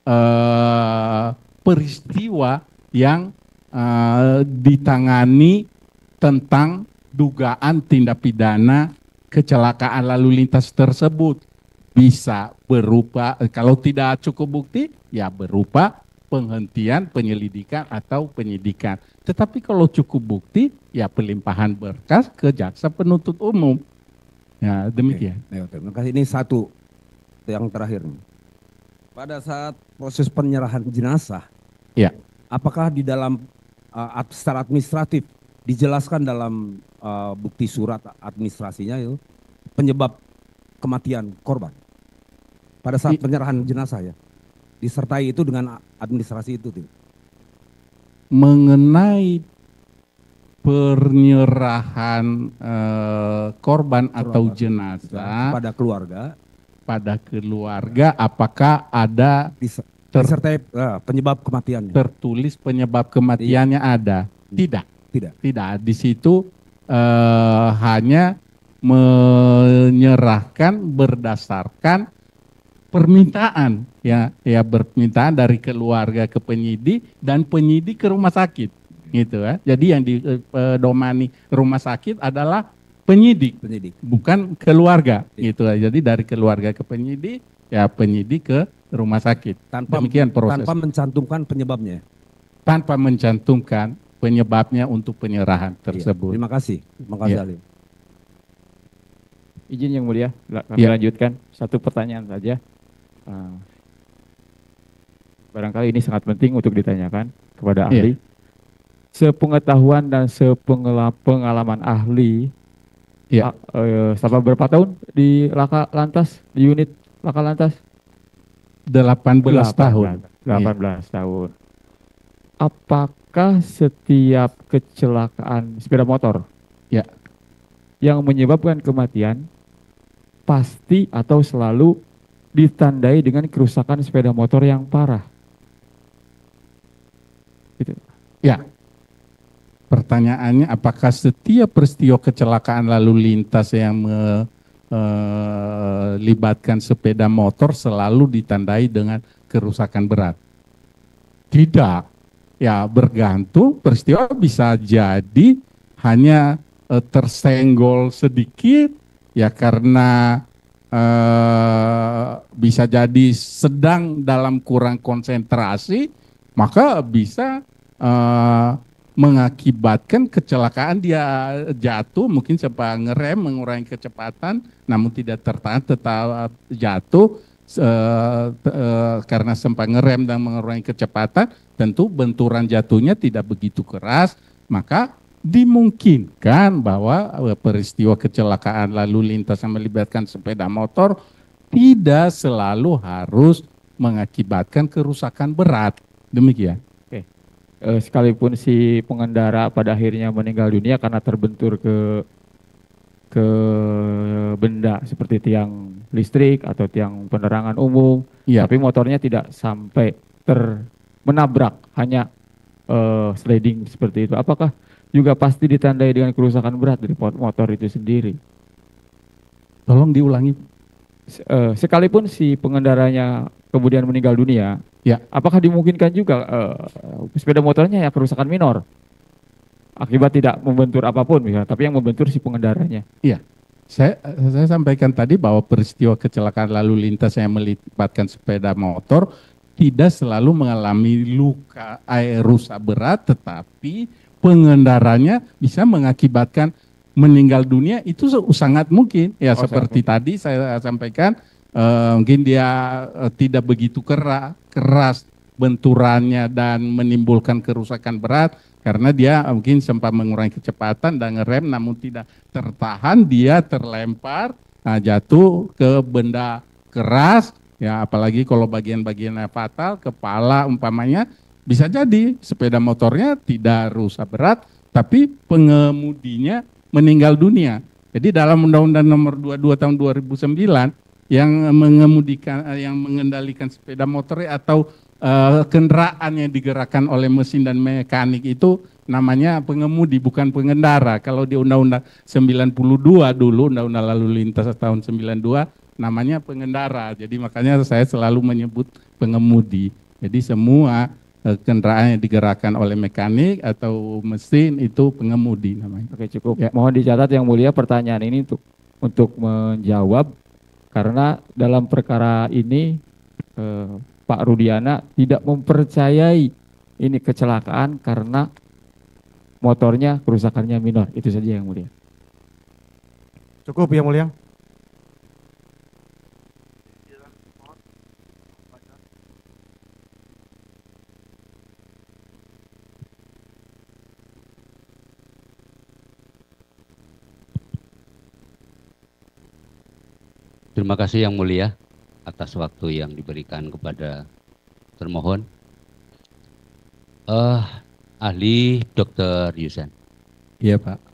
Speaker 2: eh, peristiwa yang eh, ditangani tentang dugaan tindak pidana kecelakaan lalu lintas tersebut. Bisa berupa, kalau tidak cukup bukti, ya berupa penghentian penyelidikan atau penyidikan. Tetapi kalau cukup bukti, ya pelimpahan berkas ke jaksa penuntut umum. Ya demikian.
Speaker 6: Oke, terima kasih. Ini satu yang terakhir. Pada saat proses penyerahan jenazah,
Speaker 2: Ya.
Speaker 6: apakah di dalam uh, secara administratif dijelaskan dalam uh, bukti surat administrasinya itu penyebab kematian korban pada saat
Speaker 2: I-
Speaker 6: penyerahan jenazah ya, disertai itu dengan administrasi itu tuh.
Speaker 2: Mengenai penyerahan eh, korban atau jenazah
Speaker 6: Pada keluarga
Speaker 2: pada keluarga, apakah ada
Speaker 6: dis-
Speaker 2: ter-
Speaker 6: disertai uh, penyebab kematiannya?
Speaker 2: tertulis penyebab kematiannya ada? Tidak.
Speaker 6: Tidak.
Speaker 2: Tidak, di situ eh, hanya menyerahkan berdasarkan permintaan, ya, ya permintaan dari keluarga ke penyidik dan penyidik ke rumah sakit, gitu ya. Jadi yang didomani rumah sakit adalah penyidik,
Speaker 6: Penyidik.
Speaker 2: bukan keluarga, gitu ya. Jadi dari keluarga ke penyidik, ya penyidik ke rumah sakit.
Speaker 6: Tanpa
Speaker 2: Demikian proses.
Speaker 6: tanpa mencantumkan penyebabnya.
Speaker 2: Tanpa mencantumkan penyebabnya untuk penyerahan
Speaker 6: Iya.
Speaker 2: tersebut.
Speaker 6: Terima kasih. Terima kasih
Speaker 2: Iya.
Speaker 6: Ali.
Speaker 7: Izin yang mulia, la- kami
Speaker 2: Ya.
Speaker 7: lanjutkan satu pertanyaan saja. Uh, barangkali ini sangat penting untuk ditanyakan kepada
Speaker 2: Iya.
Speaker 7: ahli. Sepengetahuan dan sepengalaman ahli,
Speaker 2: Ya.
Speaker 7: ah, eh, selama berapa tahun di Laka Lantas, di unit Laka Lantas?
Speaker 2: delapan belas tahun.
Speaker 7: delapan belas tahun. Apakah setiap kecelakaan sepeda motor
Speaker 2: Ya.
Speaker 7: yang menyebabkan kematian pasti atau selalu ditandai dengan kerusakan sepeda motor yang parah? Gitu.
Speaker 2: Ya. Pertanyaannya, apakah setiap peristiwa kecelakaan lalu lintas yang melibatkan sepeda motor selalu ditandai dengan kerusakan berat? Tidak. Ya, bergantung, peristiwa bisa jadi hanya eh, tersenggol sedikit, ya karena eh, bisa jadi sedang dalam kurang konsentrasi, maka bisa eh, mengakibatkan kecelakaan, dia jatuh, mungkin sempat ngerem mengurangi kecepatan, namun tidak tertahan tetap jatuh eh, eh, karena sempat ngerem dan mengurangi kecepatan. Tentu benturan jatuhnya tidak begitu keras, maka dimungkinkan bahwa eh, peristiwa kecelakaan lalu lintas yang melibatkan sepeda motor tidak selalu harus mengakibatkan kerusakan berat. Demikian.
Speaker 7: Eh, sekalipun si pengendara pada akhirnya meninggal dunia karena terbentur ke ke benda seperti tiang listrik atau tiang penerangan umum,
Speaker 2: Iya.
Speaker 7: tapi motornya tidak sampai ter menabrak, hanya eh, sliding seperti itu. Apakah juga pasti ditandai dengan kerusakan berat dari mot- motor itu sendiri?
Speaker 2: Tolong diulangi.
Speaker 7: Se- eh, sekalipun si pengendaranya kemudian meninggal dunia,
Speaker 2: Ya.
Speaker 7: Apakah dimungkinkan juga uh, sepeda motornya ya kerusakan minor akibat tidak membentur apapun, misalnya, tapi yang membentur si pengendaranya?
Speaker 2: Iya. Saya, saya sampaikan tadi bahwa peristiwa kecelakaan lalu lintas yang melibatkan sepeda motor tidak selalu mengalami luka eh, rusak berat, tetapi pengendaranya bisa mengakibatkan meninggal dunia. Itu sangat mungkin. Ya,
Speaker 7: Oh,
Speaker 2: seperti
Speaker 7: sangat
Speaker 2: tadi saya sampaikan, eh, mungkin dia eh, tidak begitu keras, keras benturannya dan menimbulkan kerusakan berat karena dia mungkin sempat mengurangi kecepatan dan ngerem, namun tidak tertahan, dia terlempar, nah, jatuh ke benda keras, ya apalagi kalau bagian-bagiannya fatal, kepala umpamanya, bisa jadi sepeda motornya tidak rusak berat, tapi pengemudinya meninggal dunia. Jadi dalam Undang-Undang Nomor dua puluh dua Tahun dua ribu sembilan yang mengemudikan, yang mengendalikan sepeda motor atau Uh, kendaraan yang digerakkan oleh mesin dan mekanik itu namanya pengemudi, bukan pengendara. Kalau di Undang-Undang sembilan puluh dua dulu, Undang-Undang Lalu Lintas tahun sembilan puluh dua, namanya pengendara. Jadi makanya saya selalu menyebut pengemudi. Jadi semua uh, kendaraan yang digerakkan oleh mekanik atau mesin itu pengemudi namanya.
Speaker 7: Oke, cukup.
Speaker 2: Ya.
Speaker 7: Mohon dicatat Yang Mulia pertanyaan ini untuk untuk menjawab, karena dalam perkara ini uh, Pak Rudiana tidak mempercayai ini kecelakaan karena motornya kerusakannya minor. Itu saja Yang Mulia.
Speaker 4: Cukup Yang Mulia.
Speaker 8: Terima kasih Yang Mulia atas waktu yang diberikan kepada termohon. Uh, ahli Dokter Yusen.
Speaker 2: Iya Pak.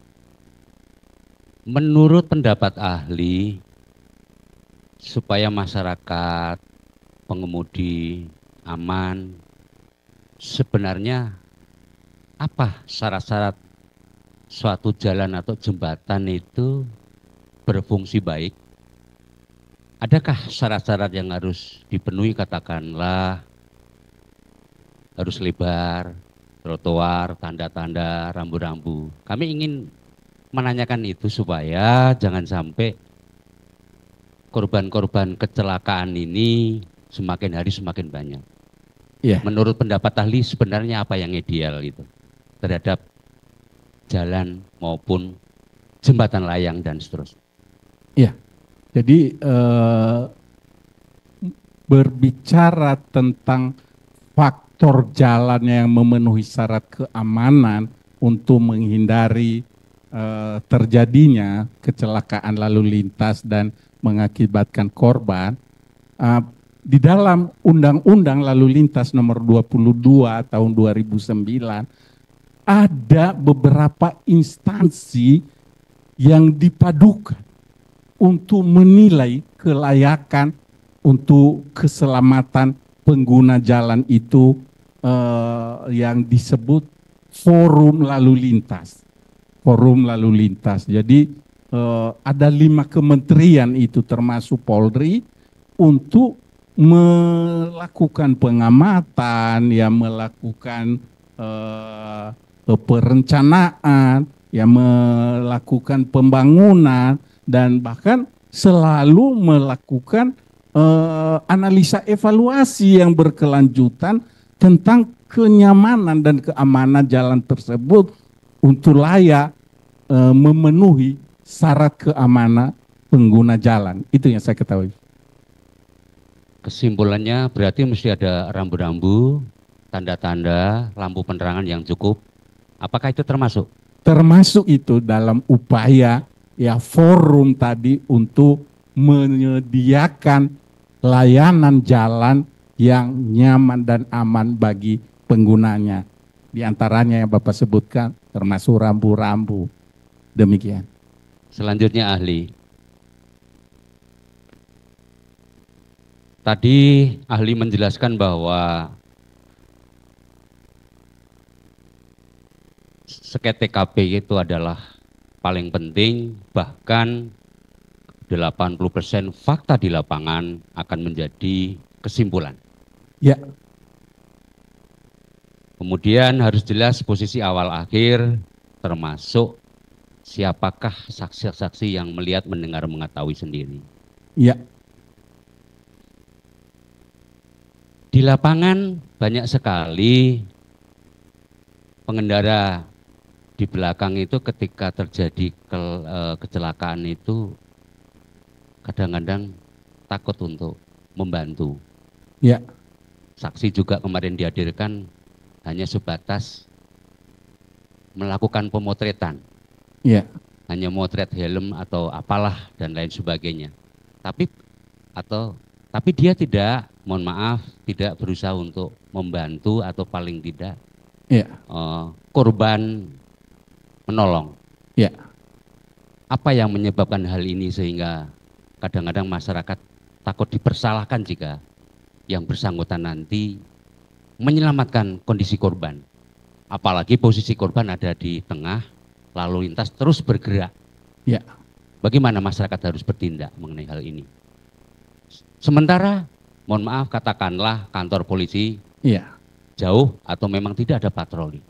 Speaker 8: Menurut pendapat ahli, supaya masyarakat, pengemudi aman, sebenarnya apa syarat-syarat suatu jalan atau jembatan itu berfungsi baik? Adakah syarat-syarat yang harus dipenuhi, katakanlah harus lebar, trotoar, tanda-tanda, rambu-rambu. Kami ingin menanyakan itu supaya jangan sampai korban-korban kecelakaan ini semakin hari semakin banyak.
Speaker 2: Iya.
Speaker 8: Menurut pendapat ahli sebenarnya apa yang ideal itu terhadap jalan maupun jembatan layang dan seterusnya?
Speaker 2: Iya. Jadi eh, berbicara tentang faktor jalan yang memenuhi syarat keamanan untuk menghindari eh, terjadinya kecelakaan lalu lintas dan mengakibatkan korban, eh, di dalam Undang-Undang Lalu Lintas Nomor dua puluh dua Tahun dua ribu sembilan ada beberapa instansi yang dipadukan untuk menilai kelayakan untuk keselamatan pengguna jalan itu, eh, yang disebut forum lalu lintas. Forum lalu lintas. Jadi eh, ada lima kementerian itu termasuk Polri untuk melakukan pengamatan, ya melakukan eh, perencanaan, ya melakukan pembangunan, dan bahkan selalu melakukan uh, analisa evaluasi yang berkelanjutan tentang kenyamanan dan keamanan jalan tersebut untuk layak uh, memenuhi syarat keamanan pengguna jalan. Itu yang saya ketahui.
Speaker 8: Kesimpulannya berarti mesti ada rambu-rambu, tanda-tanda, lampu penerangan yang cukup. Apakah itu termasuk?
Speaker 2: Termasuk itu dalam upaya ya forum tadi untuk menyediakan layanan jalan yang nyaman dan aman bagi penggunanya. Di antaranya yang Bapak sebutkan termasuk rambu-rambu. Demikian.
Speaker 8: Selanjutnya ahli. Tadi ahli menjelaskan bahwa seket T K P itu adalah paling penting, bahkan delapan puluh persen fakta di lapangan akan menjadi kesimpulan.
Speaker 2: Ya,
Speaker 8: Kemudian harus jelas posisi awal akhir, termasuk siapakah saksi-saksi yang melihat, mendengar, mengetahui sendiri.
Speaker 2: Ya.
Speaker 8: Di lapangan banyak sekali pengendara di belakang itu ketika terjadi ke, eh, kecelakaan itu kadang-kadang takut untuk membantu.
Speaker 2: Ya.
Speaker 8: Saksi juga kemarin dihadirkan hanya sebatas melakukan pemotretan.
Speaker 2: Ya.
Speaker 8: Hanya motret helm atau apalah dan lain sebagainya. Tapi atau tapi dia tidak, mohon maaf, tidak berusaha untuk membantu atau paling tidak
Speaker 2: Ya.
Speaker 8: uh, korban menolong.
Speaker 2: Ya.
Speaker 8: Apa yang menyebabkan hal ini sehingga kadang-kadang masyarakat takut dipersalahkan jika yang bersangkutan nanti menyelamatkan kondisi korban. Apalagi posisi korban ada di tengah, lalu lintas terus bergerak.
Speaker 2: Ya.
Speaker 8: Bagaimana masyarakat harus bertindak mengenai hal ini? Sementara, mohon maaf, katakanlah kantor polisi
Speaker 2: Iya.
Speaker 8: jauh atau memang tidak ada patroli.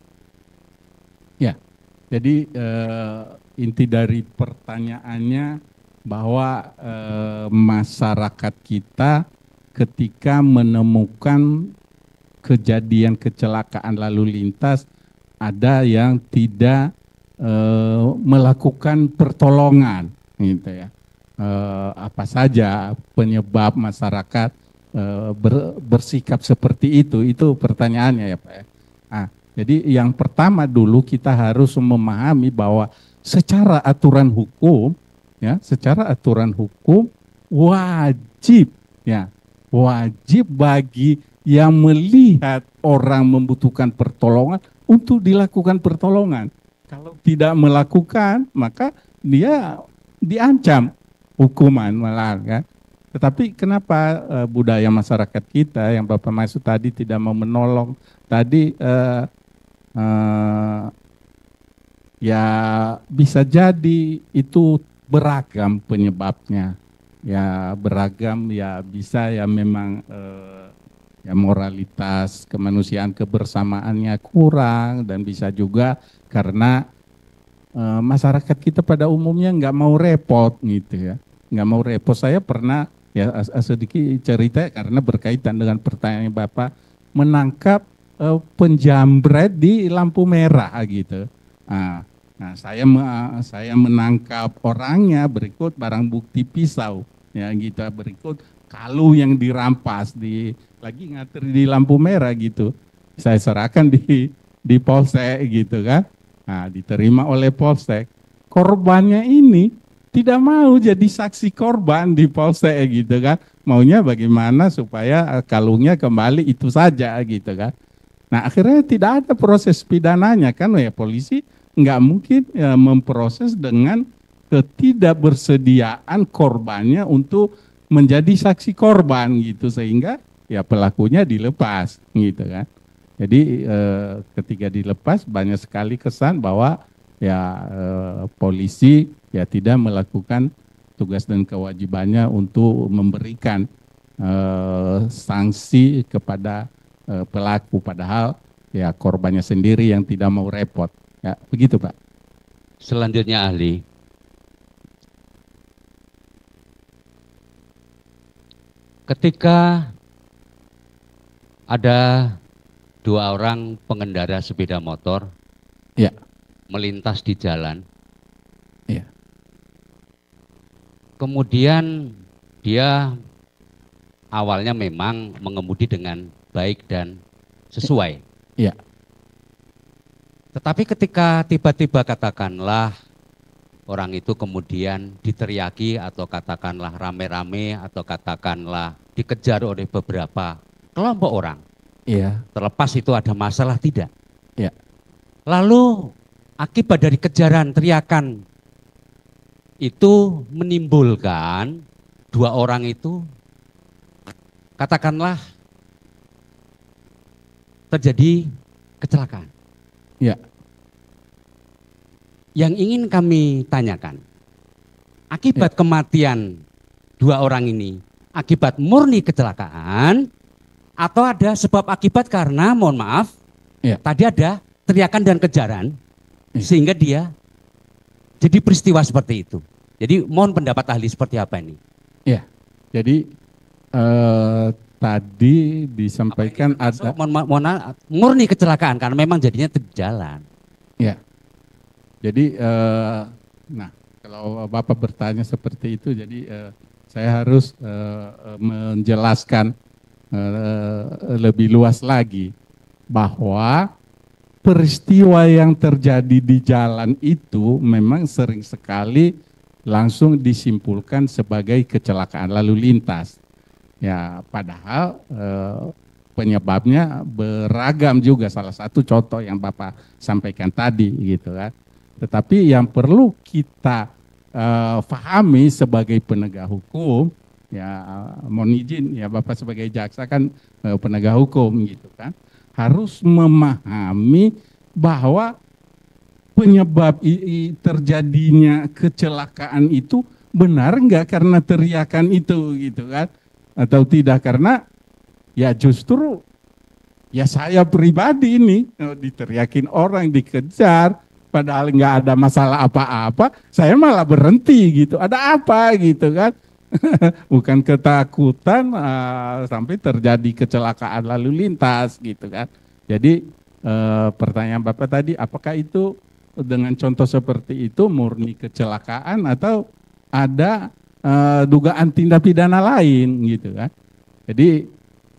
Speaker 2: Ya, jadi eh, inti dari pertanyaannya bahwa eh, masyarakat kita ketika menemukan kejadian kecelakaan lalu lintas ada yang tidak eh, melakukan pertolongan, gitu ya. Eh, apa saja penyebab masyarakat eh, ber, bersikap seperti itu? Itu pertanyaannya ya Pak. Nah, jadi yang pertama dulu kita harus memahami bahwa secara aturan hukum, ya, secara aturan hukum wajib, ya, wajib bagi yang melihat orang membutuhkan pertolongan untuk dilakukan pertolongan. Kalau tidak melakukan, maka dia diancam hukuman malah kan. Tetapi kenapa uh, budaya masyarakat kita yang Bapak maksud tadi tidak mau menolong tadi uh, uh, ya bisa jadi itu beragam penyebabnya. Ya beragam, ya bisa ya memang uh, ya moralitas kemanusiaan kebersamaannya kurang, dan bisa juga karena uh, masyarakat kita pada umumnya nggak mau repot gitu ya. Nggak mau repot. Saya pernah ya sedikit cerita karena berkaitan dengan pertanyaan Bapak, menangkap uh, penjambret di lampu merah gitu. Nah, nah saya saya menangkap orangnya, berikut barang bukti pisau ya gitu, berikut kalu yang dirampas di lagi nganter di lampu merah gitu. Saya serahkan di di polsek gitu kan. Nah, diterima oleh polsek. Korbannya ini tidak mau jadi saksi korban di polsek gitu kan. Maunya bagaimana supaya kalungnya kembali itu saja gitu kan. Nah akhirnya tidak ada proses pidananya kan ya, polisi nggak mungkin ya, memproses dengan ketidakbersediaan korbannya untuk menjadi saksi korban gitu, sehingga ya pelakunya dilepas gitu kan. Jadi eh, ketika dilepas banyak sekali kesan bahwa ya eh, polisi ya tidak melakukan tugas dan kewajibannya untuk memberikan eh, sanksi kepada eh, pelaku, padahal ya korbannya sendiri yang tidak mau repot. Ya, begitu Pak.
Speaker 8: Selanjutnya ahli. Ketika ada dua orang pengendara sepeda motor
Speaker 2: ya
Speaker 8: melintas di jalan.
Speaker 2: Ya.
Speaker 8: Kemudian dia awalnya memang mengemudi dengan baik dan sesuai.
Speaker 2: Ya.
Speaker 8: Tetapi ketika tiba-tiba katakanlah orang itu kemudian diteriaki atau katakanlah rame-rame atau katakanlah dikejar oleh beberapa kelompok orang.
Speaker 2: Iya.
Speaker 8: Terlepas itu ada masalah tidak.
Speaker 2: Ya.
Speaker 8: Lalu akibat dari kejaran teriakan itu menimbulkan dua orang itu katakanlah terjadi kecelakaan.
Speaker 2: Ya.
Speaker 8: Yang ingin kami tanyakan, akibat ya. kematian dua orang ini akibat murni kecelakaan atau ada sebab akibat karena mohon maaf
Speaker 2: Iya.
Speaker 8: Tadi ada teriakan dan kejaran
Speaker 2: Iya.
Speaker 8: sehingga dia jadi peristiwa seperti itu. Jadi mohon pendapat ahli seperti apa ini?
Speaker 2: Ya, jadi eh, tadi disampaikan ada,
Speaker 8: Mohon, ma- mohon ma- murni kecelakaan karena memang jadinya di jalan.
Speaker 2: ya. Jadi, eh, nah kalau Bapak bertanya seperti itu, jadi eh, saya harus eh, eh, menjelaskan eh, lebih luas lagi bahwa peristiwa yang terjadi di jalan itu memang sering sekali langsung disimpulkan sebagai kecelakaan lalu lintas. Ya, padahal eh, penyebabnya beragam juga. Salah satu contoh yang Bapak sampaikan tadi, gitu kan. Tetapi yang perlu kita eh, pahami sebagai penegak hukum, ya mohon izin ya Bapak sebagai jaksa kan eh, penegak hukum, gitu kan, harus memahami bahwa penyebab i- i- terjadinya kecelakaan itu benar enggak karena teriakan itu, gitu kan, atau tidak karena ya justru ya saya pribadi ini oh, diteriakin orang, dikejar padahal enggak ada masalah apa-apa, saya malah berhenti gitu, ada apa gitu kan. Bukan ketakutan uh, sampai terjadi kecelakaan lalu lintas, gitu kan. Jadi uh, pertanyaan Bapak tadi, apakah itu dengan contoh seperti itu murni kecelakaan atau ada uh, dugaan tindak pidana lain, gitu kan. Jadi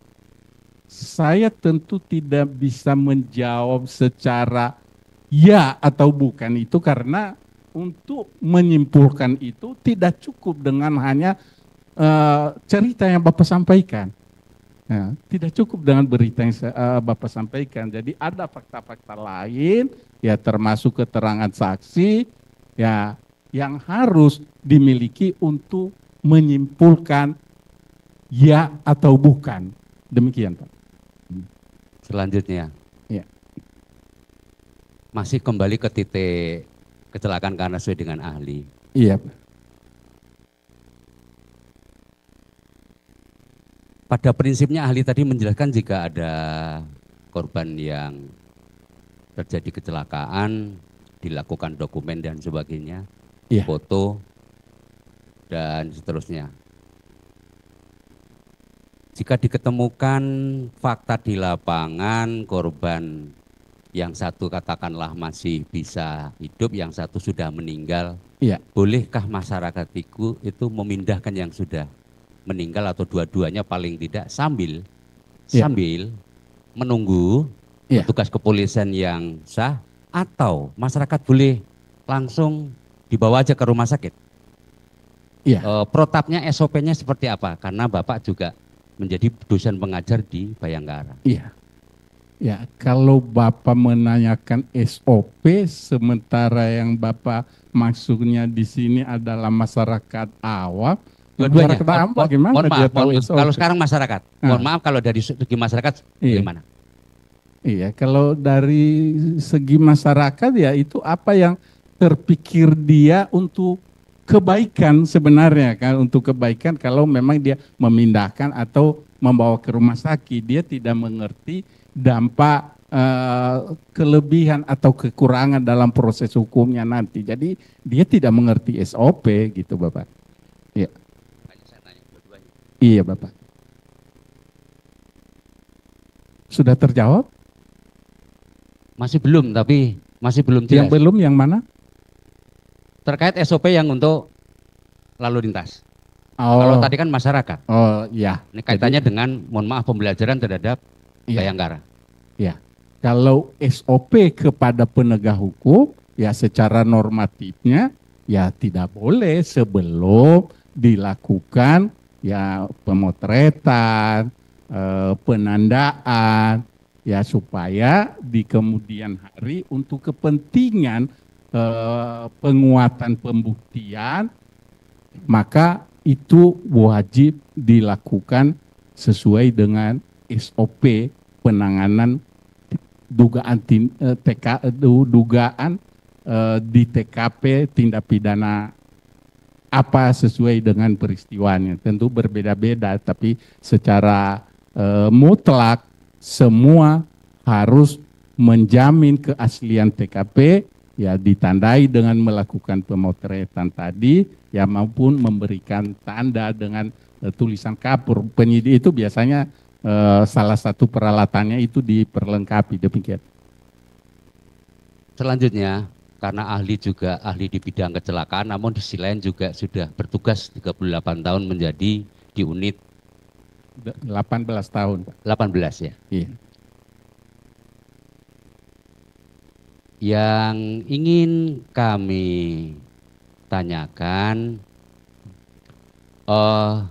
Speaker 2: saya tentu tidak bisa menjawab secara ya atau bukan itu, karena untuk menyimpulkan itu tidak cukup dengan hanya uh, cerita yang Bapak sampaikan. Ya, tidak cukup dengan berita yang uh, Bapak sampaikan. Jadi ada fakta-fakta lain, ya termasuk keterangan saksi, ya yang harus dimiliki untuk menyimpulkan ya atau bukan. Demikian, Pak.
Speaker 8: Selanjutnya.
Speaker 2: Ya.
Speaker 8: Masih kembali ke titik kecelakaan karena sesuai dengan ahli.
Speaker 2: Iya, Pak.
Speaker 8: Pada prinsipnya ahli tadi menjelaskan jika ada korban yang terjadi kecelakaan, dilakukan dokumen dan sebagainya,
Speaker 2: Iya.
Speaker 8: foto, dan seterusnya. Jika diketemukan fakta di lapangan korban yang satu katakanlah masih bisa hidup, yang satu sudah meninggal,
Speaker 2: Iya.
Speaker 8: bolehkah masyarakat itu, itu memindahkan yang sudah meninggal atau dua-duanya paling tidak sambil
Speaker 2: Ya.
Speaker 8: sambil menunggu
Speaker 2: Ya.
Speaker 8: petugas kepolisian yang sah, atau masyarakat boleh langsung dibawa aja ke rumah sakit?
Speaker 2: Iya.
Speaker 8: E, protapnya S O P-nya seperti apa? Karena Bapak juga menjadi dosen pengajar di Bayangkara.
Speaker 2: Iya. Ya, kalau Bapak menanyakan S O P sementara yang Bapak maksudnya di sini adalah masyarakat awam,
Speaker 8: Dua-duanya.
Speaker 2: masyarakat awam
Speaker 8: Mohon-
Speaker 2: bagaimana
Speaker 8: mohon maaf,
Speaker 2: dia tahu
Speaker 8: mohon-
Speaker 2: S O P?
Speaker 8: kalau sekarang masyarakat,
Speaker 2: Ah.
Speaker 8: mohon maaf kalau dari segi masyarakat
Speaker 2: Iya.
Speaker 8: bagaimana?
Speaker 2: Iya, kalau dari segi masyarakat ya itu apa yang terpikir dia untuk kebaikan sebenarnya kan, untuk kebaikan kalau memang dia memindahkan atau membawa ke rumah sakit, dia tidak mengerti dampak eh, kelebihan atau kekurangan dalam proses hukumnya nanti. Jadi dia tidak mengerti S O P gitu, Bapak. Iya. Iya, Bapak. Sudah terjawab?
Speaker 8: Masih belum, tapi masih belum
Speaker 2: Yang
Speaker 8: jelas.
Speaker 2: belum yang mana?
Speaker 8: Terkait S O P yang untuk lalu lintas.
Speaker 2: Oh,
Speaker 8: Kalau tadi kan masyarakat.
Speaker 2: oh ya.
Speaker 8: Ini kaitannya dengan, mohon maaf, pembelajaran terhadap
Speaker 2: Iya.
Speaker 8: Bayangkara.
Speaker 2: Ya, kalau S O P kepada penegak hukum, ya secara normatifnya ya tidak boleh sebelum dilakukan ya pemotretan, eh, penandaan, ya supaya di kemudian hari untuk kepentingan eh, penguatan pembuktian, maka itu wajib dilakukan sesuai dengan S O P penanganan dugaan tin, eh, T K, eh, du- dugaan eh, di T K P tindak pidana apa sesuai dengan peristiwanya. Tentu berbeda-beda, tapi secara eh, mutlak semua harus menjamin keaslian T K P, ya ditandai dengan melakukan pemotretan tadi, ya maupun memberikan tanda dengan uh, tulisan kapur. Penyidik itu biasanya uh, salah satu peralatannya itu diperlengkapi, demikian.
Speaker 8: Selanjutnya, karena ahli juga ahli di bidang kecelakaan, namun di sisi lain juga sudah bertugas tiga puluh delapan tahun menjadi di unit
Speaker 2: delapan belas tahun.
Speaker 8: delapan belas ya.
Speaker 2: Iya.
Speaker 8: Yang ingin kami tanyakan, eh,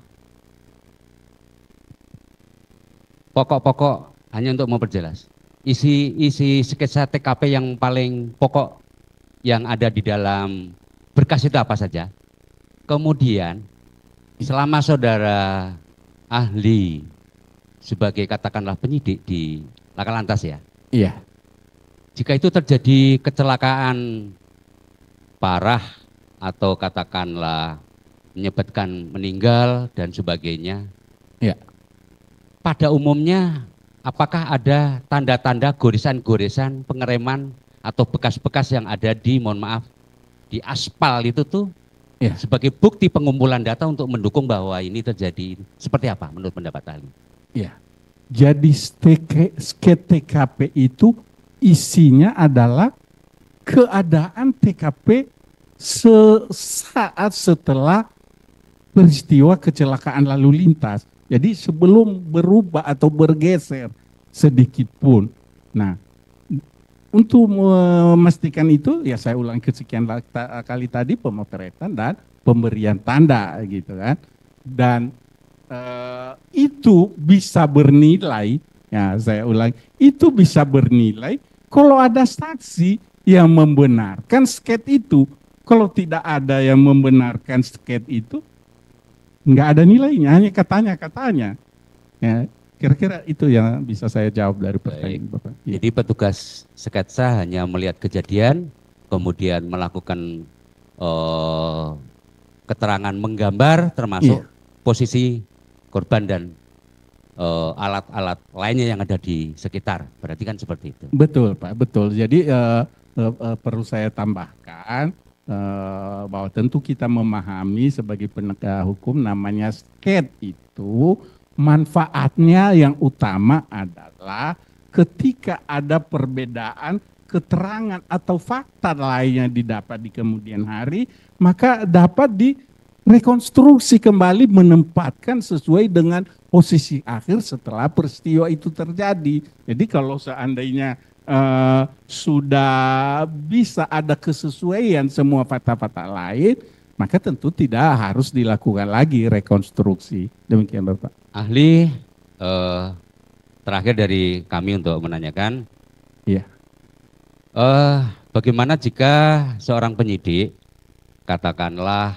Speaker 8: pokok-pokok hanya untuk memperjelas. Isi isi sketsa T K P yang paling pokok yang ada di dalam berkas itu apa saja? Kemudian selama saudara ahli sebagai katakanlah penyidik di Laka Lantas ya,
Speaker 2: Iya.
Speaker 8: jika itu terjadi kecelakaan parah atau katakanlah menyebabkan meninggal dan sebagainya,
Speaker 2: Iya.
Speaker 8: pada umumnya apakah ada tanda-tanda goresan-goresan pengereman atau bekas-bekas yang ada di, mohon maaf, di aspal itu tuh
Speaker 2: Ya.
Speaker 8: sebagai bukti pengumpulan data untuk mendukung bahwa ini terjadi? Seperti apa menurut pendapat ahli?
Speaker 2: Iya. Jadi sket T K P itu isinya adalah keadaan T K P sesaat setelah peristiwa kecelakaan lalu lintas. Jadi sebelum berubah atau bergeser sedikit pun. Nah, untuk memastikan itu, ya saya ulang kesekian kali tadi, pemotretan dan pemberian tanda gitu kan. Dan eh, itu bisa bernilai, ya saya ulang, itu bisa bernilai kalau ada saksi yang membenarkan sket itu. Kalau tidak ada yang membenarkan sket itu, nggak ada nilainya, hanya katanya-katanya. Ya, kira-kira itu yang bisa saya jawab dari pertanyaan Bapak. Ya.
Speaker 8: Jadi petugas sketsa hanya melihat kejadian, kemudian melakukan uh, keterangan menggambar termasuk
Speaker 2: Iya.
Speaker 8: posisi korban dan uh, alat-alat lainnya yang ada di sekitar. Berarti kan seperti itu.
Speaker 2: Betul Pak, betul. Jadi uh, uh, uh, perlu saya tambahkan uh, bahwa tentu kita memahami sebagai penegak hukum namanya sket itu manfaatnya yang utama adalah ketika ada perbedaan keterangan atau fakta lainnya didapat di kemudian hari, maka dapat direkonstruksi kembali menempatkan sesuai dengan posisi akhir setelah peristiwa itu terjadi. Jadi kalau seandainya uh, sudah bisa ada kesesuaian semua fakta-fakta lain, maka tentu tidak harus dilakukan lagi rekonstruksi. Demikian Bapak.
Speaker 8: Ahli, eh, terakhir dari kami untuk menanyakan,
Speaker 2: Iya.
Speaker 8: eh, bagaimana jika seorang penyidik, katakanlah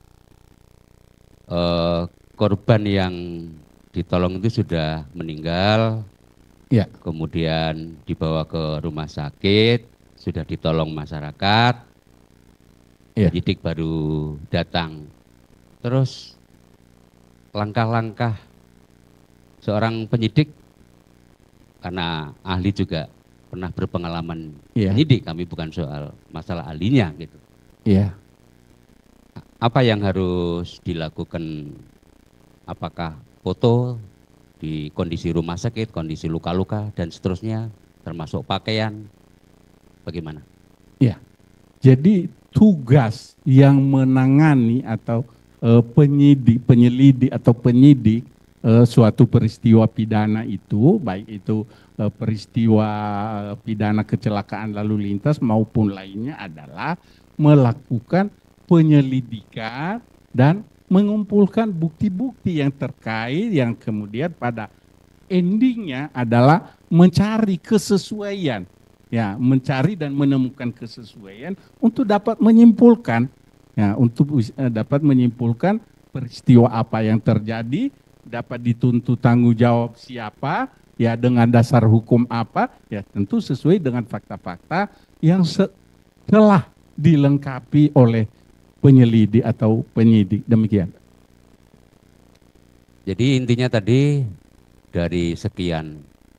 Speaker 8: eh, korban yang ditolong itu sudah meninggal,
Speaker 2: Iya.
Speaker 8: kemudian dibawa ke rumah sakit, sudah ditolong masyarakat,
Speaker 2: Iya.
Speaker 8: penyidik baru datang. Terus langkah-langkah seorang penyidik, karena ahli juga pernah berpengalaman
Speaker 2: Iya.
Speaker 8: penyidik, kami bukan soal masalah ahlinya gitu.
Speaker 2: Iya.
Speaker 8: Apa yang harus dilakukan? Apakah foto di kondisi rumah sakit, kondisi luka-luka dan seterusnya, termasuk pakaian, bagaimana?
Speaker 2: Iya. Jadi tugas yang menangani atau uh, penyidik, penyelidik atau penyidik uh, suatu peristiwa pidana itu, baik itu uh, peristiwa pidana kecelakaan lalu lintas maupun lainnya adalah melakukan penyelidikan dan mengumpulkan bukti-bukti yang terkait yang kemudian pada endingnya adalah mencari kesesuaian. Ya, mencari dan menemukan kesesuaian untuk dapat menyimpulkan, ya, untuk uh, dapat menyimpulkan peristiwa apa yang terjadi, dapat dituntut tanggung jawab siapa, ya dengan dasar hukum apa, ya tentu sesuai dengan fakta-fakta yang telah dilengkapi oleh penyelidik atau penyidik. Demikian.
Speaker 8: Jadi intinya tadi dari sekian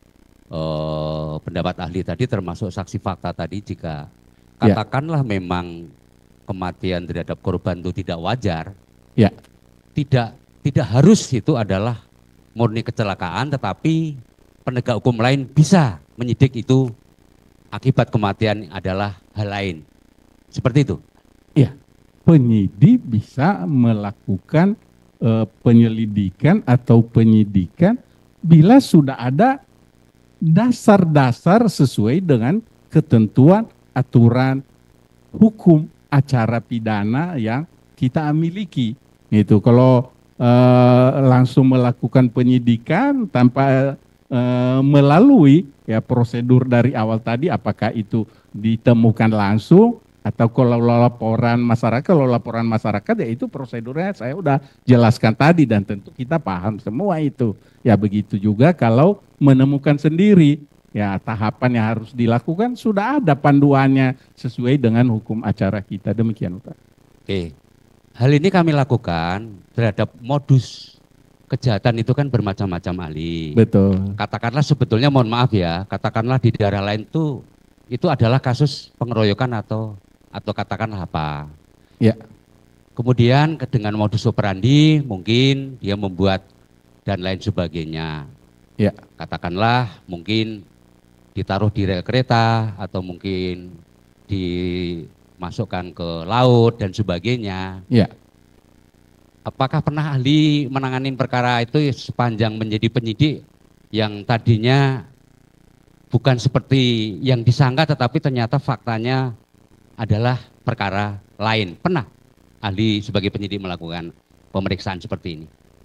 Speaker 8: eh, pendapat ahli tadi termasuk saksi fakta tadi, jika
Speaker 2: Ya.
Speaker 8: katakanlah memang kematian terhadap korban itu tidak wajar,
Speaker 2: Ya.
Speaker 8: tidak tidak harus itu adalah murni kecelakaan, tetapi penegak hukum lain bisa menyidik itu akibat kematian adalah hal lain. Seperti itu.
Speaker 2: Penyidik bisa melakukan eh, penyelidikan atau penyidikan bila sudah ada dasar-dasar sesuai dengan ketentuan aturan hukum acara pidana yang kita miliki. Itu kalau eh, langsung melakukan penyidikan tanpa eh, melalui ya prosedur dari awal tadi, apakah itu ditemukan langsung atau kalau laporan masyarakat, kalau laporan masyarakat ya itu prosedurnya saya udah jelaskan tadi dan tentu kita paham semua itu. Ya begitu juga kalau menemukan sendiri, ya tahapan yang harus dilakukan sudah ada panduannya sesuai dengan hukum acara kita. Demikian Pak.
Speaker 8: Oke. Hal ini kami lakukan terhadap modus kejahatan itu kan bermacam-macam, ahli.
Speaker 2: Betul.
Speaker 8: Katakanlah sebetulnya, mohon maaf ya, katakanlah di daerah lain tuh itu adalah kasus pengeroyokan atau atau katakanlah apa.
Speaker 2: Ya.
Speaker 8: Kemudian ke- dengan modus operandi mungkin dia membuat dan lain sebagainya.
Speaker 2: Ya.
Speaker 8: Katakanlah mungkin ditaruh di rel kereta atau mungkin dimasukkan ke laut dan sebagainya.
Speaker 2: Ya.
Speaker 8: Apakah pernah ahli menangani perkara itu sepanjang menjadi penyidik yang tadinya bukan seperti yang disangka tetapi ternyata faktanya adalah perkara lain? Pernah ahli sebagai penyidik melakukan pemeriksaan seperti ini?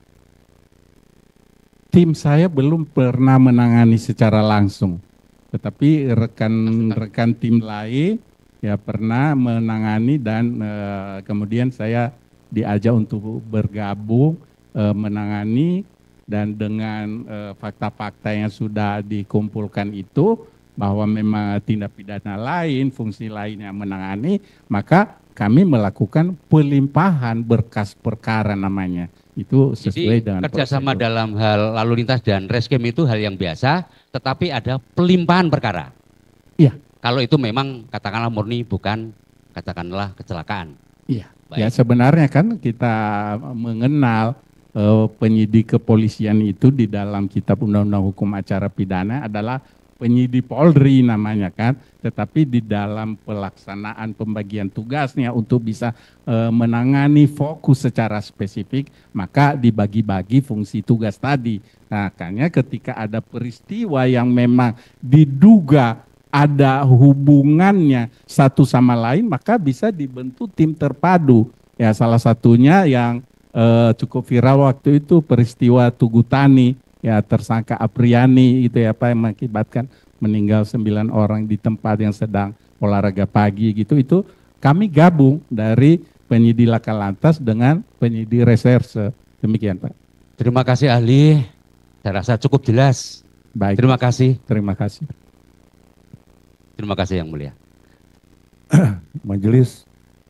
Speaker 2: Tim saya belum pernah menangani secara langsung, tetapi rekan-rekan tim lain ya pernah menangani dan eh, kemudian saya diajak untuk bergabung eh, menangani, dan dengan eh, fakta-fakta yang sudah dikumpulkan itu bahwa memang tindak pidana lain, fungsi lain yang menangani, maka kami melakukan pelimpahan berkas perkara namanya. Itu sesuai
Speaker 8: Jadi
Speaker 2: dengan
Speaker 8: kerjasama
Speaker 2: prosedur.
Speaker 8: dalam hal lalu lintas dan rescue itu hal yang biasa, tetapi ada pelimpahan perkara.
Speaker 2: Iya.
Speaker 8: Kalau itu memang katakanlah murni bukan katakanlah kecelakaan.
Speaker 2: Iya.
Speaker 8: Baik.
Speaker 2: Ya sebenarnya kan kita mengenal eh, penyidik kepolisian itu di dalam Kitab Undang-Undang Hukum Acara Pidana adalah penyidik Polri namanya kan, tetapi di dalam pelaksanaan pembagian tugasnya untuk bisa eh, menangani fokus secara spesifik, maka dibagi-bagi fungsi tugas tadi. Nah, makanya ketika ada peristiwa yang memang diduga ada hubungannya satu sama lain, maka bisa dibentuk tim terpadu. Ya, salah satunya yang eh, cukup viral waktu itu peristiwa Tugu Tani, ya tersangka Apriani itu ya Pak, yang mengakibatkan meninggal sembilan orang di tempat yang sedang olahraga pagi gitu. Itu kami gabung dari penyidik laka lantas dengan penyidik reserse. Demikian Pak.
Speaker 8: Terima kasih ahli, saya rasa cukup jelas.
Speaker 2: Baik.
Speaker 8: Terima kasih.
Speaker 2: Terima kasih.
Speaker 8: Terima kasih yang mulia.
Speaker 3: Majelis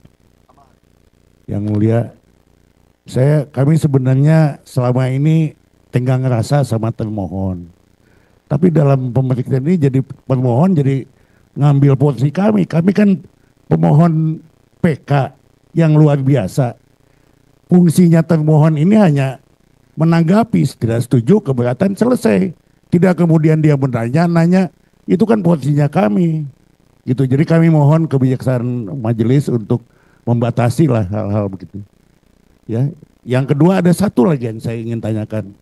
Speaker 3: yang mulia, saya kami sebenarnya selama ini tenggang rasa sama termohon. Tapi dalam pemeriksaan ini jadi pemohon jadi ngambil posisi kami. Kami kan pemohon P K yang luar biasa. Fungsinya termohon ini hanya menanggapi, tidak setuju, keberatan, selesai. Tidak kemudian dia bertanya, nanya, itu kan posisinya kami. Gitu. Jadi kami mohon kebijaksanaan majelis untuk membatasi lah hal-hal begitu. Ya. Yang kedua ada satu lagi yang saya ingin tanyakan.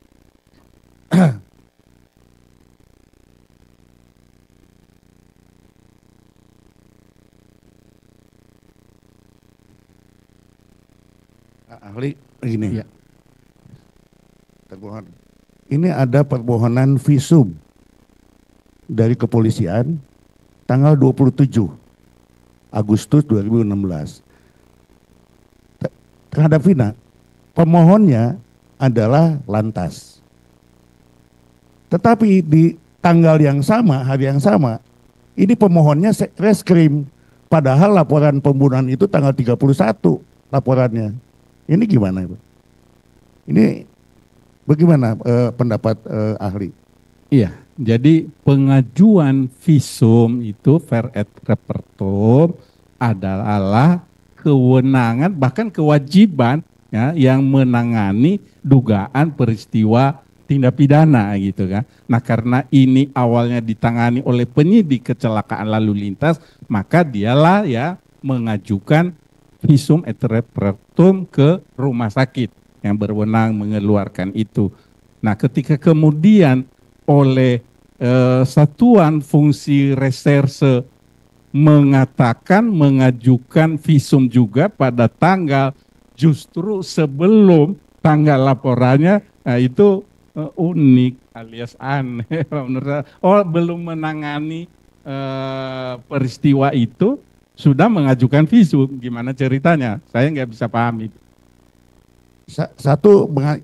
Speaker 3: Ahli begini.
Speaker 2: Ya.
Speaker 3: Termohon. Ini ada permohonan visum dari kepolisian tanggal dua puluh tujuh Agustus dua ribu enam belas. Terhadap Vina, pemohonnya adalah Lantas. Tetapi di tanggal yang sama, hari yang sama, ini pemohonnya Reskrim. Padahal laporan pembunuhan itu tanggal tiga puluh satu laporannya. Ini gimana Ibu? Ini bagaimana eh, pendapat eh, ahli?
Speaker 2: Iya, Jadi pengajuan visum itu ver et repertum adalah kewenangan bahkan kewajiban ya yang menangani dugaan peristiwa tindak pidana gitu kan. Nah, karena ini awalnya ditangani oleh penyidik kecelakaan lalu lintas, maka dialah ya mengajukan visum et repertum ke rumah sakit yang berwenang mengeluarkan itu. Nah, ketika kemudian oleh eh, Satuan Fungsi Reserse mengatakan mengajukan visum juga pada tanggal justru sebelum tanggal laporannya, nah itu uh, unik alias aneh menurut saya. Oh, belum menangani uh, peristiwa itu sudah mengajukan visum, gimana ceritanya? Saya nggak bisa pahami.
Speaker 3: Sa- Satu menga-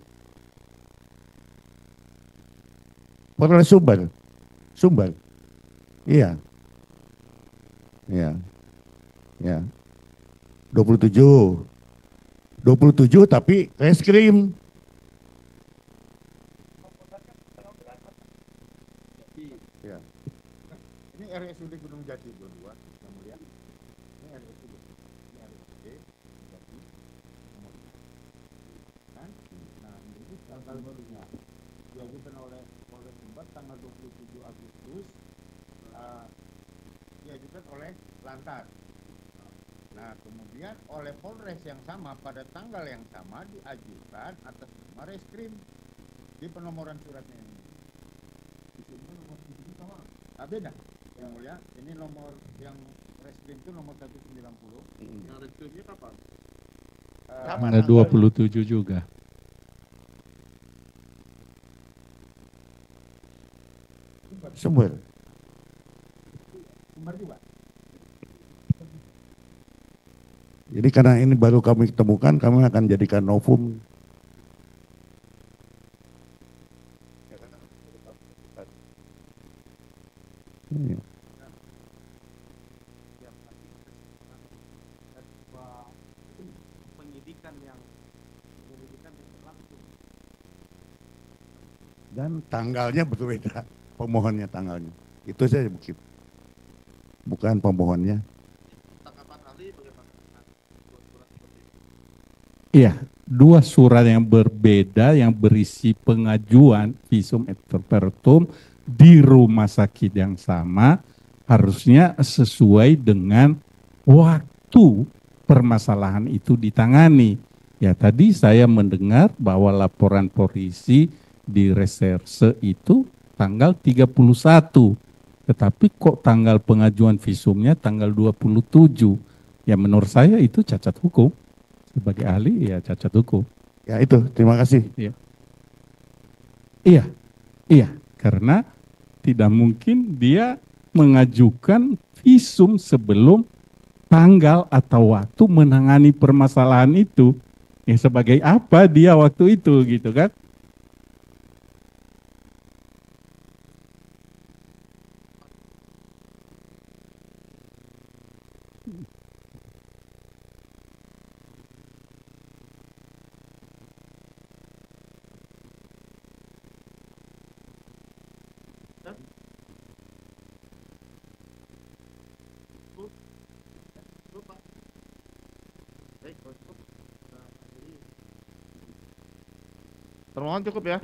Speaker 3: peroleh sumber, sumber, iya, iya, ya, dua puluh tujuh, dua puluh tujuh tapi reskrim. Ya. Ini R S U D Gunung Jati dua, yang mulia. Ini R S U D, ini R S U D Gunung Jati. Kan? Nah, ini tanggal barunya diajukan oleh Polres Sumbar tanggal dua puluh tujuh Agustus, uh, diajukan oleh Lantas. Nah, kemudian oleh Polres yang sama pada tanggal yang sama diajukan atas nama reskrim di penomoran suratnya ini. Ah, beda. Yang mulia, ini nomor yang reskrim itu nomor seratus sembilan puluh. Yang reskrimnya kapan?
Speaker 2: Tanggal dua puluh tujuh juga.
Speaker 3: Sumber.
Speaker 8: Sumber juga.
Speaker 3: Jadi karena ini baru kami temukan, kami akan jadikan novum. Iya. Dan tanggalnya berbeda, pemohonnya tanggalnya. Itu saja bukti. Bukan pemohonnya.
Speaker 2: Iya, dua surat yang berbeda yang berisi pengajuan visum et repertum di rumah sakit yang sama harusnya sesuai dengan waktu permasalahan itu ditangani. Ya, tadi saya mendengar bahwa laporan polisi di reserse itu tanggal tiga puluh satu. Tetapi kok tanggal pengajuan visumnya tanggal dua puluh tujuh. Ya, menurut saya itu cacat hukum. Sebagai ahli ya cacat hukum.
Speaker 3: Ya itu, terima kasih.
Speaker 2: Iya. Iya, iya, karena tidak mungkin dia mengajukan visum sebelum tanggal atau waktu menangani permasalahan itu. Ya, sebagai apa dia waktu itu gitu kan?
Speaker 1: Termohon cukup ya.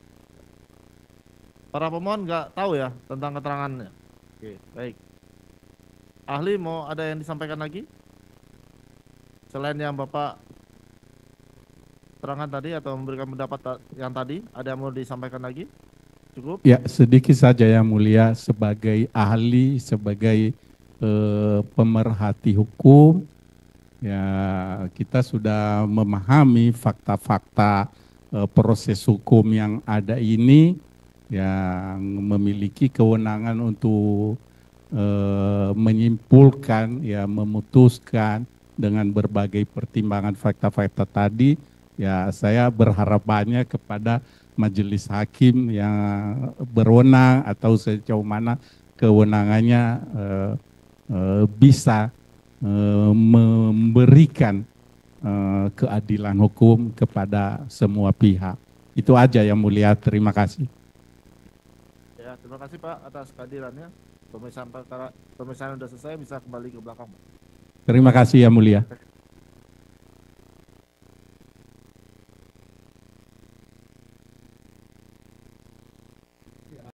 Speaker 1: Para pemohon nggak tahu ya tentang keterangannya. Oke, baik. Ahli mau ada yang disampaikan lagi? Selain yang Bapak terangkan tadi atau memberikan pendapat ta- yang tadi, ada yang mau disampaikan lagi? Cukup?
Speaker 2: Ya, sedikit saja yang mulia sebagai ahli, sebagai eh, pemerhati hukum, ya kita sudah memahami fakta-fakta eh, proses hukum yang ada ini, yang memiliki kewenangan untuk eh, menyimpulkan, ya memutuskan dengan berbagai pertimbangan fakta-fakta tadi. Ya, saya berharap banyak kepada majelis hakim yang berwenang atau sejauh mana kewenangannya eh, eh, bisa eh, memberikan eh, keadilan hukum kepada semua pihak. Itu aja yang mulia, terima kasih.
Speaker 1: Ya, Terima kasih Pak atas kehadirannya. Pemeriksaan perkara pemeriksaan sudah selesai, bisa kembali ke belakang.
Speaker 2: Terima kasih yang mulia.